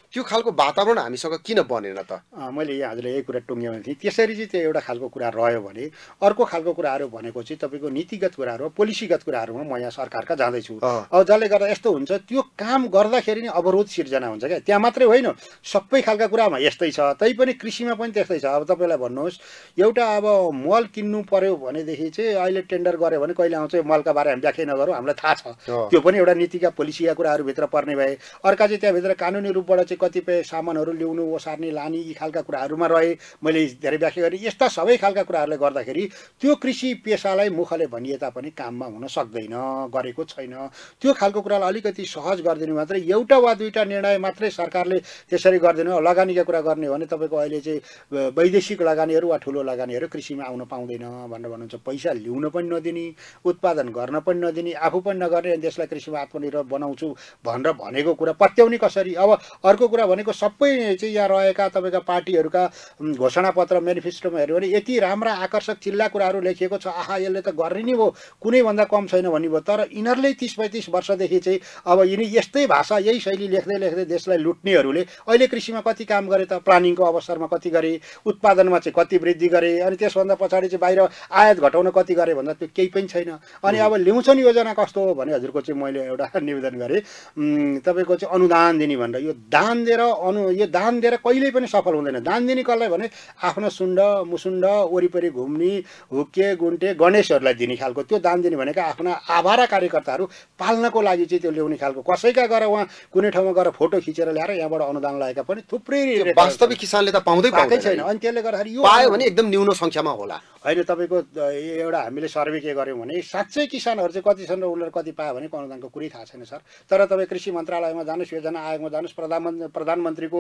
त्यो खालको वातावरण हामीसँग किन बनेन त? मैले यहाँ हजुरले यही कुरा टुङ्ग्याउने थिएँ। त्यसरी चाहिँ त्यो एउटा खालको कुरा रह्यो भने अर्को खालको कुराहरू भनेको चाहिँ तपाईँको नीतिगत कुराहरू पोलिसीगत कुराहरूमा म यहाँ सरकारका जाँदैछु। अब जसले गर्दा यस्तो हुन्छ त्यो काम गर्दाखेरि नै अवरोध सिर्जना हुन्छ क्या। त्यहाँ मात्रै होइन, सबै खालका कुरामा यस्तै छ। तैपनि कृषिमा पनि त्यस्तै छ। अब तपाईँलाई भन्नुहोस्, एउटा अब मल किन्नु पर्यो भनेदेखि चाहिँ अहिले टेन्डर गऱ्यो भने कहिले आउँछ मलका बारे हामी व्याख्या नगरौँ, हामीलाई थाहा छ। त्यो पनि एउटा नीतिका पोलिसीका कुराहरूभित्र पर्ने भए। अर्का चाहिँ त्यहाँभित्र कानुनी रूपबाट चाहिँ कतिपय सामानहरू ल्याउनु ओसार्ने लाने यी खालका कुराहरूमा रहे। मैले धेरै व्याख्या गरेँ। यस्ता सबै खालका कुराहरूले गर्दाखेरि त्यो कृषि पेसालाई मुखले भनिए तापनि काममा हुन सक्दैन, गरेको छैन। त्यो खालको कुरालाई अलिकति सहज गरिदिनु मात्रै, एउटा वा दुईवटा निर्णय मात्रै सरकारले त्यसरी गरिदिनु। लगानीका कुरा गर्ने हो भने तपाईँको अहिले चाहिँ वैदेशिक लगानीहरू वा ठुलो लगानीहरू कृषिमा आउन पाउँदैन भनेर भन्नुहुन्छ। पैसा ल्याउन पनि नदिने, उत्पादन गर्न पनि नदिने, आफू पनि नगर्ने, अनि देशलाई कृषिमा आत्मनिर्भर बनाउँछु भनेर भनेको कुरा पत्याउने कसरी? अब अर्को कुरा भनेको सबै चाहिँ यहाँ रहेका तपाईँका पार्टीहरूका घोषणापत्र मेनिफेस्टोमा हेऱ्यो भने यति राम्रा आकर्षक चिल्ला कुराहरू लेखिएको छ, आहा यसले त गर्ने नि भयो, कुनै भन्दा कम छैन भन्ने भयो। तर यिनीहरूले तिस पैँतिस वर्षदेखि चाहिँ अब यिनी यस्तै भाषा यही शैली लेख्दै लेख्दै देशलाई लुट्नेहरूले अहिले कृषिमा कति काम गरे त? प्लानिङको अवसरमा कति गरे, उत्पादनमा चाहिँ कति वृद्धि गरे, अनि त्यसभन्दा पछाडि चाहिँ बाहिर आयात घटाउन कति गरे भन्दा त्यो केही पनि छैन। अनि अब ल्याउँछन् योजना कस्तो हो भने हजुरको चाहिँ मैले एउटा निवेदन गरेँ, तपाईँको चाहिँ अनुदान दिने भनेर। यो दान दिएर अनु यो दान दिएर कहिल्यै पनि सफल हुँदैन। दान दिने कसलाई भने आफ्नो सुण्ड मुसुण्ड वरिपरि घुम्ने हुक्के गुन्टे गणेशहरूलाई दिने खालको त्यो दान दिने भनेको आफ्ना आभारा कार्यकर्ताहरू पाल्नको लागि चाहिँ त्यो ल्याउने खालको। कसैका गएर उहाँ कुनै ठाउँमा गएर फोटो खिचेर ल्याएर यहाँबाट अनुदान लागेका पनि थुप्रै वास्तविक किसानले त पाउँदै पाएकै छैन। अनि त्यसले गर्दाखेरि यो पायो भने एकदम न्यून सङ्ख्यामा होला। होइन, तपाईँको एउटा हामीले सर्वे के गर्यौँ भने साँच्चै किसानहरू चाहिँ कति छन् र उनीहरू कति पायो भने अनुदानको कुरै थाहा छैन सर। तर तपाईँ कृषि मन्त्रालयमा जानुहोस्, योजना आयोगमा जानुहोस्, प्रधानमन्त्री प्रधानमन्त्रीको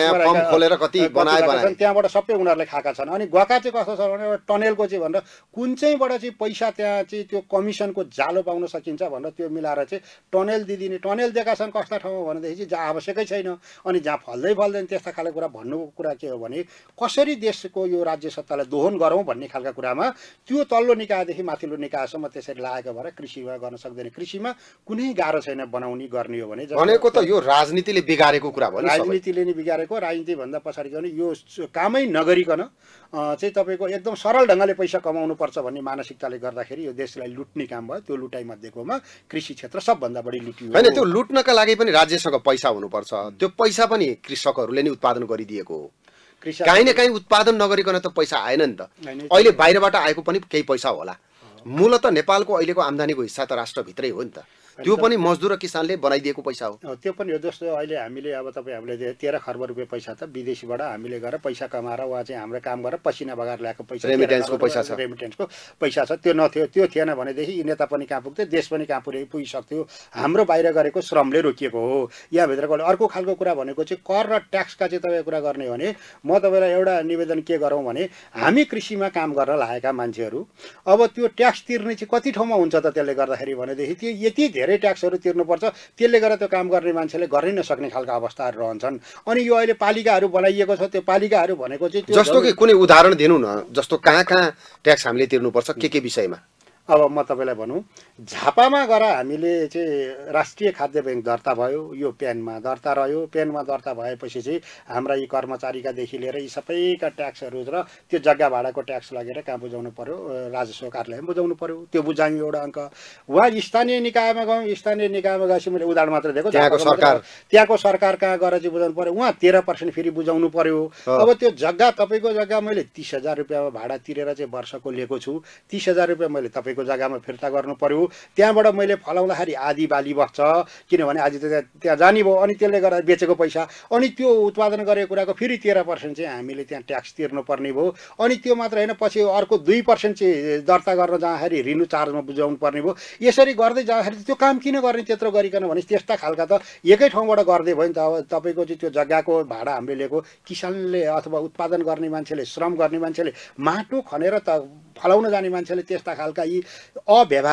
खोलेर कति बनाए त्यहाँबाट सबै उनीहरूले खाएका छन्। अनि गएका चाहिँ कस्तो छ भने एउटा टनेलको चाहिँ भनेर कुन चाहिँबाट चाहिँ पैसा त्यहाँ चाहिँ त्यो कमिसनको जालो पाउन सकिन्छ भनेर त्यो मिलाएर चाहिँ टनेल दिदिने। टनेल दिएका छन् कस्ता ठाउँमा भनेदेखि चाहिँ जहाँ आवश्यकै छैन अनि जहाँ फल्दै फल्दैन त्यस्ता खालको कुरा। भन्नुको कुरा के हो भने कसरी देशको यो राज्य सत्तालाई दोहन गरौँ भन्ने खालका कुरामा त्यो तल्लो निकायदेखि माथिल्लो निकायसम्म त्यसरी लागेको भएर कृषिमा गर्न सक्दैन। कृषिमा कुनै गाह्रो छैन बनाउने गर्ने हो भने। भनेको त यो राजनीतिले बिगारेको कुरा भयो। राजनीतिले नै बिगारेको। राजनीति भन्दा पछाडि भने यो कामै नगरिकन चाहिँ तपाईँको एकदम सरल ढङ्गले पैसा कमाउनु पर्छ भन्ने मानसिकताले गर्दाखेरि यो देशलाई लुट्ने काम भयो। त्यो लुटाइ मध्येकोमा कृषि क्षेत्र सबभन्दा बढी लुटियो। होइन, त्यो लुट्नका लागि पनि राज्यसँग पैसा हुनुपर्छ। त्यो पैसा पनि कृषकहरूले नै उत्पादन गरिदिएको हो। काहीँ न काहीँ उत्पादन नगरिकन त पैसा आएन नि त। अहिले बाहिरबाट आएको पनि केही पैसा होला। मूलत नेपालको अहिलेको आम्दानीको हिस्सा त राष्ट्रभित्रै हो नि त। त्यो पनि मजदुर र किसानले बनाइदिएको पैसा हो। त्यो पनि हो। जस्तो अहिले हामीले अब तपाईँ हामीले तेह्र खर्ब रुपियाँ पैसा त विदेशीबाट हामीले गएर पैसा कमाएर वा चाहिँ हाम्रो काम गरेर पसिना बगाएर ल्याएको पैसा, रेमिटेन्सको पैसा छ। रेमिटेन्सको पैसा छ। त्यो नथ्यो, त्यो थिएन भनेदेखि यी नेता पनि कहाँ पुग्थ्यो, देश पनि कहाँ पुगे पुगिसक्थ्यो। हाम्रो बाहिर गरेको श्रमले रोकिएको हो। यहाँभित्रको अर्को खालको कुरा भनेको चाहिँ कर र ट्याक्सका चाहिँ तपाईँ कुरा गर्ने हो भने म तपाईँलाई एउटा निवेदन के गरौँ भने हामी कृषिमा काम गर्न लागेका मान्छेहरू अब त्यो ट्याक्स तिर्ने चाहिँ कति ठाउँमा हुन्छ त? त्यसले गर्दाखेरि भनेदेखि त्यो यति धेरै ट्याक्सहरू तिर्नुपर्छ, त्यसले गर्दा त्यो काम गर्ने मान्छेले गर्नै नसक्ने खालका अवस्थाहरू रहन्छन्। अनि यो अहिले पालिकाहरू बनाइएको छ। त्यो पालिकाहरू भनेको चाहिँ जस्तो कि कुनै उदाहरण दिनु न, जस्तो कहाँ कहाँ ट्याक्स हामीले तिर्नुपर्छ, के के विषयमा? अब म तपाईँलाई भनौँ, झापामा गएर हामीले चाहिँ राष्ट्रिय खाद्य ब्याङ्क दर्ता भयो, यो पेनमा दर्ता रह्यो। पेनमा दर्ता भएपछि चाहिँ हाम्रा यी कर्मचारीकादेखि लिएर यी सबैका ट्याक्सहरू र त्यो जग्गा भाडाको ट्याक्स लगेर कहाँ बुझाउनु पर्यो? राजस्व कार्यालयमा बुझाउनु पर्यो। त्यो बुझाइयो एउटा अङ्क। उहाँ स्थानीय निकायमा गयौँ, स्थानीय निकायमा गएपछि मैले उदाहरण मात्र दिएको, त्यहाँको सरकार त्यहाँको सरकार कहाँ गएर चाहिँ बुझाउनु पर्यो? उहाँ तेह्र पर्सेन्ट फेरि बुझाउनु पर्यो। अब त्यो जग्गा तपाईँको जग्गा मैले तिस हजार रुपियाँमा भाडा तिरेर चाहिँ वर्षको लिएको छु। तिस हजार रुपियाँ मैले तपाईँको जग्गामा फिर्ता गर्नु पर्यो। त्यहाँबाट मैले फलाउँदाखेरि आधी बाली बस्छ, किनभने आज त त्यहाँ जाने भयो। अनि त्यसले गर्दा बेचेको पैसा, अनि त्यो उत्पादन गरेको कुराको फेरि तेह्र पर्सेन्ट चाहिँ हामीले त्यहाँ ट्याक्स तिर्नु पर्ने भयो। अनि त्यो मात्र होइन, पछि अर्को दुई पर्सेन्ट चाहिँ दर्ता गर्न जाँदाखेरि रिन्यू चार्जमा बुझाउनु पर्ने भयो। यसरी गर्दै जाँदाखेरि त्यो काम किन गर्ने त्यत्रो गरिकन भने त्यस्ता खालका त एकै ठाउँबाट गर्दै भयो नि त। अब तपाईँको चाहिँ त्यो जग्गाको भाडा हामीले लिएको, किसानले अथवा उत्पादन गर्ने मान्छेले, श्रम गर्ने मान्छेले, माटो खनेर त फलाउन जाने मान्छेले त्यस्ता खालका यी अव्यावहारिक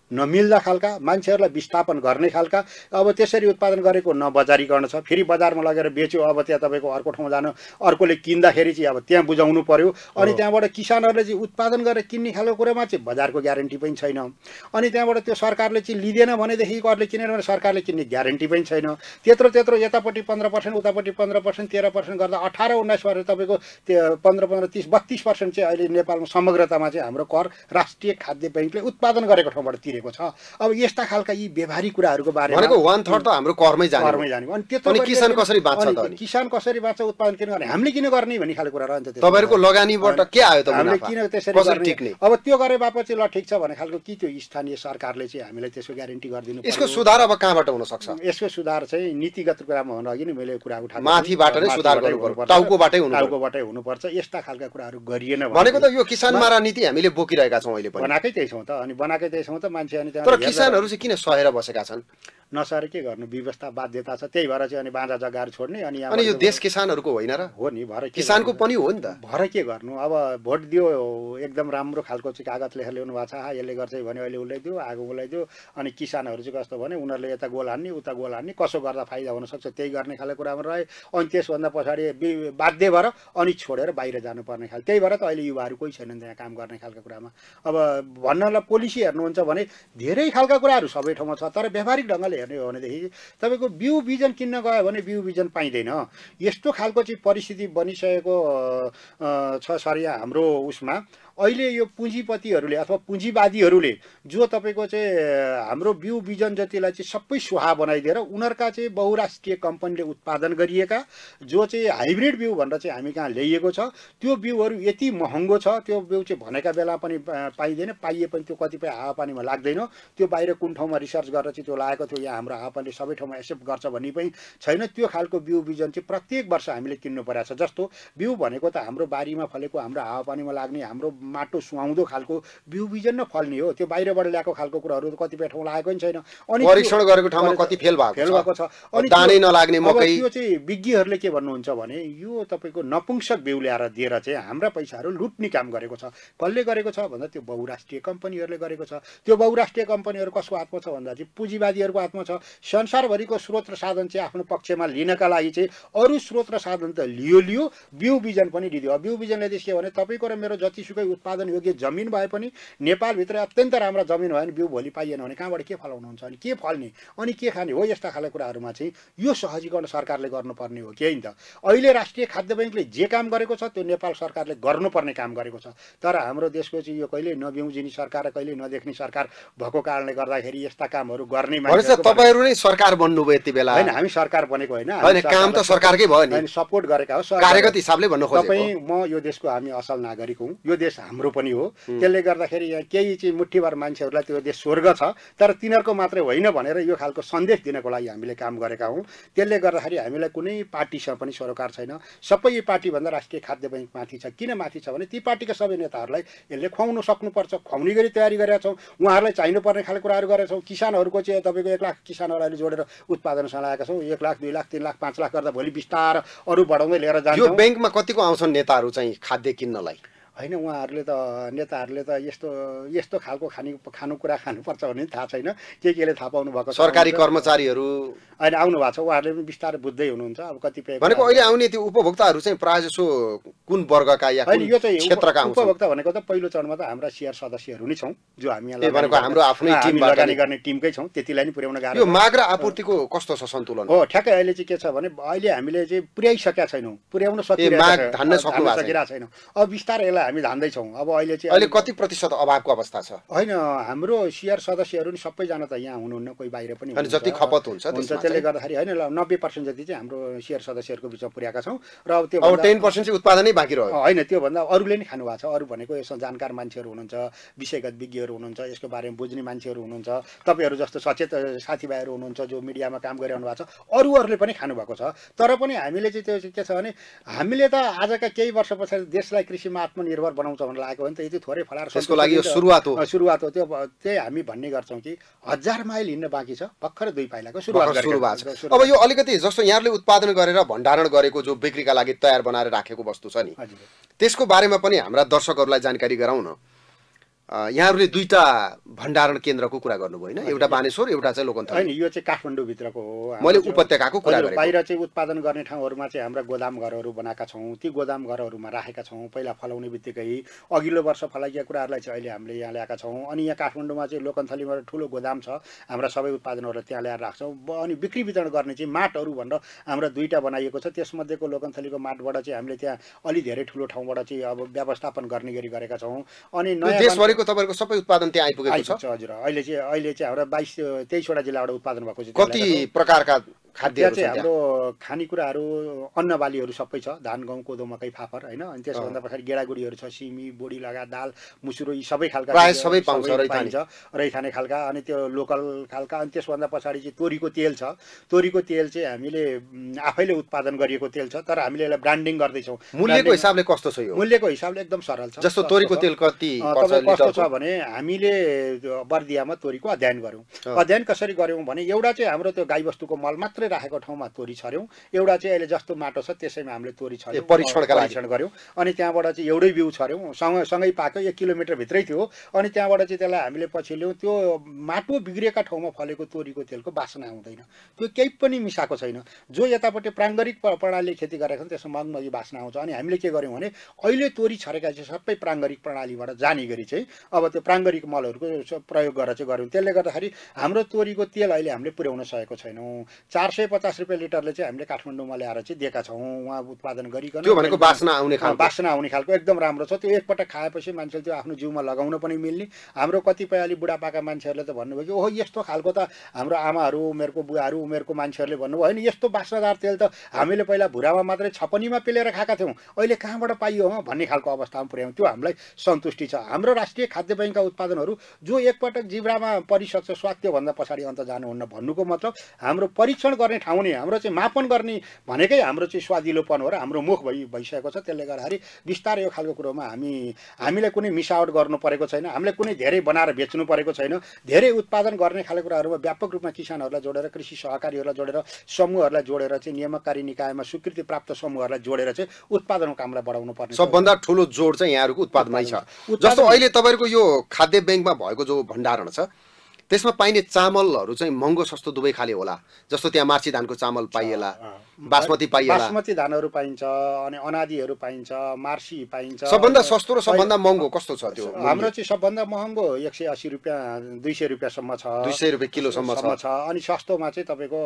नमिल्दा खालका, मान्छेहरूलाई विस्थापन गर्ने खालका, अब त्यसरी उत्पादन गरेको न बजारीकरण छ, फेरि बजारमा लगेर बेच्यो, अब त्यहाँ तपाईँको अर्को ठाउँ जानु, अर्कोले किन्दाखेरि चाहिँ अब त्यहाँ बुझाउनु पर्यो, अनि त्यहाँबाट किसानहरूले चाहिँ उत्पादन गरेर किन्ने खालको कुरामा चाहिँ बजारको ग्यारेन्टी पनि छैन, अनि त्यहाँबाट त्यो सरकारले चाहिँ लिँदैन भनेदेखि अरूले किनेन भने सरकारले किन्ने ग्यारेन्टी पनि छैन। त्यत्रो त्यत्रो यतापट्टि पन्ध्र पर्सेन्ट उतापट्टि पन्ध्र पर्सेन्ट तेह्र पर्सेन्ट गर्दा अठार उन्नाइस पर्सेन्ट तपाईँको त्यो पन्ध्र पन्ध्र तिस बत्तिस पर्सेन्ट चाहिँ अहिले नेपालमा समग्रतामा चाहिँ हाम्रो कर राष्ट्रिय खाद्य बैङ्कले उत्पादन गरेको ठाउँबाट तिरेको छ। अब यस्ता खालका यी व्यवहारिक कुराहरूको बारेमा भनेको वान थर्ड त हाम्रो करमै जाने करमै जाने अनि त्यत्रो किसान कसरी बाँच्छ त? अनि किसान कसरी बाँच्छ, उत्पादन किन गर्ने, हामीले किन गर्ने भन्ने खालको कुरा रहन्छ। तपाईँहरूको लगानीबाट के आयो त? हामीले किन त्यसरी गर्ने? अब त्यो गरे बापत चाहिँ ल ठिक छ भने खालको कि त्यो स्थानीय सरकारले चाहिँ हामीलाई त्यसको ग्यारेन्टी गरिदिनु पर्यो। यसको सुधार अब कहाँबाट हुन सक्छ? यसको सुधार चाहिँ नीतिगत कुरामा हुन अघि नै मैले कुरा उठाएको, माथिबाट नै सुधार गर्नुपर्छ, टाउकोबाटै हुनु टाउकोबाटै हुनुपर्छ। यस्ता खालका कुराहरू गरिएन भनेको त यो किसान मारा नीति हामीले बोकिरहेका छौँ अहिले पनि, बनाएकै त्यही छौँ त, अनि बनाएकै त्यही छौँ त मान्छे। अनि तर किसानहरू चाहिँ किन सहेर बसेका छन्? नसरे के गर्नु, व्यवस्था बाध्यता छ, त्यही भएर चाहिँ अनि बाँझा जग्गाहरू छोड्ने। अनि अनि यो देश किसानहरूको होइन र? हो नि, भएर किसानको पनि हो नि त। भएर के गर्नु, अब भोट दियो, एकदम राम्रो खालको चाहिँ कागज लेखेर ल्याउनु भएको छ, हा यसले गर्छ भने अहिले उल्लाइदियो, आगो उल्लाइदियो, अनि किसानहरू चाहिँ कस्तो भने उनीहरूले यता गोल हान्ने उता गोल हान्ने, कसो गर्दा फाइदा हुनसक्छ त्यही गर्ने खालको कुरामा रहे। अनि त्यसभन्दा पछाडि बाध्य भएर अनि छोडेर बाहिर जानुपर्ने खाले, त्यही भएर त अहिले युवाहरू कोही छैनन् त्यहाँ काम गर्ने खालको कुरामा। अब भन्नलाई पोलिसी हेर्नुहुन्छ भने धेरै खालका कुराहरू सबै ठाउँमा छ, तर व्यावहारिक ढङ्गले हेर्ने हो भनेदेखि तपाईँको बिउ बिजन किन्न गयो भने बिउ बिजन पाइँदैन। यस्तो खालको चाहिँ परिस्थिति बनिसकेको छ सर यहाँ हाम्रो उसमा। अहिले यो पुँजीपतिहरूले अथवा पुँजीवादीहरूले जो तपाईँको चाहिँ हाम्रो बिउ बिजन जतिलाई चाहिँ सबै सुहा बनाइदिएर उनीहरूका चाहिँ बहुराष्ट्रिय कम्पनीले उत्पादन गरिएका जो चाहिँ हाइब्रिड बिउ भनेर चाहिँ हामी कहाँ ल्याइएको छ, त्यो बिउहरू यति महँगो छ, त्यो बिउ चाहिँ भनेका बेला पनि पाइँदैन, पाइए पनि त्यो कतिपय हावापानीमा लाग्दैन, त्यो बाहिर कुन ठाउँमा रिसर्च गरेर चाहिँ त्यो लागेको थियो, यहाँ हाम्रो हावापानीले सबै ठाउँमा एक्सेप्ट गर्छ भन्ने पनि छैन। त्यो खालको बिउ बिजन चाहिँ प्रत्येक वर्ष हामीले किन्नु परेको छ। जस्तो बिउ भनेको त हाम्रो बारीमा फलेको, हाम्रो हावापानीमा लाग्ने, हाम्रो माटो सुहाउँदो खालको बिउ बिजन न फल्ने हो। त्यो बाहिरबाट ल्याएको खालको कुराहरू कतिपय ठाउँ लागेको पनि छैन। अनि परीक्षण गरेको ठाउँमा कति फेल भएको फेल भएको छ। अनि दानै नलाग्ने मकै। त्यो चाहिँ विज्ञहरूले के भन्नुहुन्छ भने यो तपाईँको नपुंसक बिउ ल्याएर दिएर चाहिँ हाम्रा पैसाहरू लुट्ने काम गरेको छ। कसले गरेको छ भन्दा त्यो बहुराष्ट्रिय कम्पनीहरूले गरेको छ। त्यो बहुराष्ट्रिय कम्पनीहरू कसको हातमा छ भन्दा चाहिँ पुँजीवादीहरूको हातमा छ। संसारभरिको स्रोत र साधन चाहिँ आफ्नो पक्षमा लिनका लागि चाहिँ अरू स्रोत र साधन त लियो लियो बिउ बिजन पनि दियो। बिउ बिजनले चाहिँ के भने तपाईँको र मेरो जतिसुकै उत्पादन योग्य जमिन भए पनि नेपालभित्र अत्यन्त राम्रा जमिन भयो भने बिउ भोलि पाइएन भने कहाँबाट के फलाउनुहुन्छ, अनि के फल्ने, अनि के खाने हो। यस्ता खाले कुराहरूमा चाहिँ यो सहजीकरण सरकारले गर्नुपर्ने हो कि त। अहिले राष्ट्रिय खाद्य बैङ्कले जे काम गरेको छ त्यो नेपाल सरकारले गर्नुपर्ने काम गरेको छ। तर हाम्रो देशको चाहिँ यो कहिले नबिउजिने सरकार र कहिले नदेख्ने सरकार भएको कारणले गर्दाखेरि यस्ता कामहरू गर्ने मान्छे तपाईहरु नै सरकार बन्नुभयो यति बेला। हैन, हामी सरकार बनेको हैन, हैन काम त सरकारकै भयो नि, हामी सपोर्ट गरेका हो। कार्यगत हिसाबले भन्न खोजेको तपाई म यो देशको हामी असल नागरिक हौं, यो देश हाम्रो पनि हो। त्यसले गर्दाखेरि यहाँ केही चाहिँ मुठ्ठीभर मान्छेहरूलाई त्यो देश स्वर्ग छ तर तिनीहरूको मात्रै होइन भनेर यो खालको सन्देश दिनको लागि हामीले काम गरेका हौं। त्यसले गर्दाखेरि हामीलाई कुनै पार्टीसँग पनि सरोकार छैन। सबै पार्टी भन्दा राष्ट्रिय खाद्य बैङ्क माथि छ। किन माथि छ भने ती पार्टीका सबै नेताहरूलाई यसले खुवाउन सक्नुपर्छ, खुवाउने गरी तयारी गरेका छौँ। उहाँहरूलाई चाहिनुपर्ने खाले कुराहरू गरेका छौँ। किसानहरूको चाहिँ तपाईँको एक लाख किसानहरूलाई जोडेर उत्पादन चलाएका छौँ। एक लाख दुई लाख तिन लाख पाँच लाख गर्दा भोलि बिस्तार अरू बढाउँदै लिएर जान्छौँ। यो ब्याङ्कमा कतिको आउँछन् नेताहरू चाहिँ खाद्य किन्नलाई? होइन, उहाँहरूले त नेताहरूले त यस्तो यस्तो खालको खाने खानुकुरा खानुपर्छ भन्ने थाहा छैन, के केले थाहा पाउनु भएको छ। सरकारी कर्मचारीहरू अहिले आउनु भएको छ, उहाँहरूले पनि बिस्तारै बुझ्दै हुनुहुन्छ। अब कतिपय भनेको अहिले आउने त्यो उपभोक्ताहरू चाहिँ प्रायः जसो कुन वर्गका या कुन क्षेत्रका आउँछन्? उपभोक्ता भनेको त पहिलो चरणमा त हाम्रा शेयर सदस्यहरू नै छौँ, जो हामी यहाँ भनेको हाम्रो आफ्नै टिम लगानी गर्ने टिमकै छौँ। त्यतिलाई नै पुर्याउन गाह्रो। यो माग र आपूर्तिको कस्तो छ सन्तुलन? हो, ठ्याक्कै अहिले चाहिँ के छ भने अहिले हामीले चाहिँ पुर्याइसकेका छैनौँ, पुर्याउन सकिरहेको छैनौँ। अब बिस्तारै यसलाई हामी धान्दैछौँ। अब अहिले चाहिँ अहिले कति प्रतिशत अभावको अवस्था छ? होइन, हाम्रो शेयर सदस्यहरू नि सबैजना त यहाँ हुनुहुन्न, कोही बाहिर पनि हुन्छ। जति खपत हुन्छ त्यसले गर्दाखेरि होइन, नब्बे पर्सेन्ट जति चाहिँ हाम्रो शेयर सदस्यहरूको बिचमा पुर्याएका छौँ। र अब त्यो अब टेन पर्सेन्ट चाहिँ उत्पादनै बाँकी रह्यो। होइन, त्योभन्दा अरूले नै खानु भएको छ। अरू भनेको यसमा जानकार मान्छेहरू हुनुहुन्छ, विषयगत विज्ञहरू हुनुहुन्छ, यसको बारेमा बुझ्ने मान्छेहरू हुनुहुन्छ, तपाईँहरू जस्तो सचेत साथीभाइहरू हुनुहुन्छ जो मिडियामा काम गरिरहनु भएको छ, अरूहरूले पनि खानुभएको छ। तर पनि हामीले चाहिँ त्यो के छ भने हामीले त आजका केही वर्ष पछाडि देशलाई कृषिमा आत्मनिर्भर बनाउँछ भनेर लागेको हो नि त। यति थोरै फलाएर त्यसको लागि यो सुरुवात हो सुरुवात हो त्यो त्यही हामी भन्ने गर्छौँ कि हजार माइल हिँड्न बाँकी छ, भर्खर दुई पाइलाको सुरुवात सुरुवात छ। अब यो अलिकति जस्तो यहाँले उत्पादन गरेर भण्डारण गरेको जो बिक्रीका लागि तयार बनाएर राखेको वस्तु छ नि, त्यसको बारेमा पनि हाम्रा दर्शकहरूलाई जानकारी गराउन। यहाँहरूले दुईटा भण्डारण केन्द्रको कुरा गर्नुभयो होइन, एउटा बानेश्वर एउटा चाहिँ लोकन्थली होइन, यो चाहिँ काठमाडौँभित्रको हो। मैले उपत्यकाको कुरा गरेँ। बाहिर चाहिँ उत्पादन गर्ने ठाउँहरूमा चाहिँ हाम्रा गोदाम घरहरू बनाएका छौँ, ती गोदाम घरहरूमा राखेका छौँ। पहिला फलाउने बित्तिकै अघिल्लो वर्ष फलाइएका कुराहरूलाई चाहिँ अहिले हामीले यहाँ ल्याएका छौँ। अनि यहाँ काठमाडौँमा चाहिँ लोकन्थलीमा ठुलो गोदाम छ, हाम्रा सबै उत्पादनहरू त्यहाँ ल्याएर राख्छौँ। अनि बिक्री वितरण गर्ने चाहिँ माटहरू भनेर हाम्रा दुईवटा बनाइएको छ। त्यसमध्येको लोकन्थलीको माटबाट चाहिँ हामीले त्यहाँ अलि धेरै ठुलो ठाउँबाट चाहिँ अब व्यवस्थापन गर्ने गरी गरेका छौँ। अनि नयाँ देशभरिको तपाईँको सबै उत्पादन त्यहाँ आइपुगेको छ। हजुर, अहिले चाहिँ अहिले चाहिँ हाम्रो बाइस तेइसवटा जिल्लाबाट उत्पादन भएको छ। कति प्रकारका खाद्यहरू चाहिँ हाम्रो खानेकुराहरू अन्न बालीहरू सबै छ, धान गहुँ कोदो मकै फापर होइन। अनि त्यसभन्दा पछाडि गेडागुडीहरू छ, सिमी बोडी लगायत दाल मुसुरो यी सबै खालका प्राय सबै पाउँछ रैथाने खालका। अनि त्यो लोकल खालका। अनि त्यसभन्दा पछाडि चाहिँ तोरीको तेल छ। तोरीको तेल चाहिँ हामीले आफैले उत्पादन गरिएको तेल छ, तर हामीले यसलाई ब्रान्डिङ गर्दैछौँ। मूल्यको हिसाबले कस्तो छ यो? मूल्यको हिसाबले एकदम सरल छ। जस्तो तोरीको तेल कति कस्तो छ भने हामीले बर्दियामा तोरीको अध्ययन गऱ्यौँ। अध्ययन कसरी गऱ्यौँ भने एउटा चाहिँ हाम्रो त्यो गाईबस्तुको मल मात्रै राखेको ठाउँमा तोरी छर्यौँ, एउटा चाहिँ अहिले जस्तो माटो छ त्यसैमा हामीले तोरी छर्यौँ, परीक्षणका लागि परीक्षण गऱ्यौँ। अनि त्यहाँबाट चाहिँ एउटै बिउ छर्यौँ, सँग सँगै पाक्यो, एक किलोमिटर भित्रै थियो। अनि त्यहाँबाट चाहिँ त्यसलाई हामीले पछि ल्याउँ, त्यो माटो बिग्रेका ठाउँमा फलेको तोरीको तेलको बासना आउँदैन, त्यो केही पनि मिसाएको छैन। जो यतापट्टि प्राङ्गारिक प्रणालीले खेती गरेका छन् त्यसमा मगमगी बासना आउँछ। अनि हामीले के गर्यौँ भने अहिले तोरी छरेका चाहिँ सबै प्राङ्गारिक प्रणालीबाट जाने गरी चाहिँ अब त्यो प्राङ्गारिक मलहरूको प्रयोग गरेर चाहिँ गऱ्यौँ। त्यसले गर्दाखेरि हाम्रो तोरीको तेल अहिले हामीले पुर्याउन सकेको छैनौँ। चार सय पचास रुपियाँ लिटरले चाहिँ हामीले काठमाडौँमा ल्याएर चाहिँ दिएका छौँ, उहाँ उत्पादन गरिकन। त्यो भनेको बासना आउने खालको बासना आउने खालको एकदम राम्रो छ त्यो। एकपटक खाएपछि मान्छेले त्यो आफ्नो जिउमा लगाउन पनि मिल्ने। हाम्रो कतिपय अलि बुढापाका मान्छेहरूले त भन्नुभयो कि ओहो यस्तो खालको त हाम्रो आमाहरू उमेरको बुवाहरू उमेरको मान्छेहरूले भन्नुभयो होइन, यस्तो बासनादार तेल त हामीले पहिला भुरामा मात्रै छपनीमा पेलेर खाएका थियौँ, अहिले कहाँबाट पाइयो हो भन्ने खालको अवस्थामा पुर्यायौँ। त्यो हामीलाई सन्तुष्टि छ। हाम्रो राष्ट्रिय खाद्य बैङ्कका उत्पादनहरू जो एकपटक जिब्रामा परिसक्छ स्वाद त्योभन्दा पछाडि अन्त जानुहुन्न भन्नुको मतलब हाम्रो परीक्षण गर्ने ठाउँ नै हाम्रो चाहिँ मापन गर्ने भनेकै हाम्रो चाहिँ स्वादिलोपन हो र हाम्रो मुख भइ भइसकेको छ। त्यसले गर्दाखेरि बिस्तारै यो खालको कुरोमा हामी हामीले कुनै मिसावट गर्नु परेको छैन, हामीले कुनै धेरै बनाएर बेच्नु परेको छैन। धेरै उत्पादन गर्ने खालको कुराहरूमा व्यापक रूपमा किसानहरूलाई जोडेर, कृषि सहकारीहरूलाई जोडेर, समूहहरूलाई जोडेर चाहिँ नियामककारी निकायमा स्वीकृति प्राप्त समूहहरूलाई जोडेर चाहिँ उत्पादनको कामलाई बढाउनु पर्ने। सबभन्दा ठुलो जोड चाहिँ यहाँहरूको उत्पादनमै छ। जस्तो अहिले तपाईँहरूको यो खाद्य बैङ्कमा भएको जो भण्डारण छ त्यसमा पाइने चामलहरू चाहिँ महँगो सस्तो दुवै खाले होला। जस्तो त्यहाँ मार्ची धानको चामल पाइएला, बासमती पाइएला, बासमती धानहरू पाइन्छ, अनि अनादिहरू पाइन्छ, मार्सी पाइन्छ। सबभन्दा सस्तो र सबभन्दा महँगो कस्तो छ त्यो? हाम्रो चाहिँ सबभन्दा महँगो एक सय अस्सी रुपियाँ दुई सय रुपियाँसम्म छ, दुई सय रुपियाँ किलोसम्म छ। अनि सस्तोमा चाहिँ तपाईँको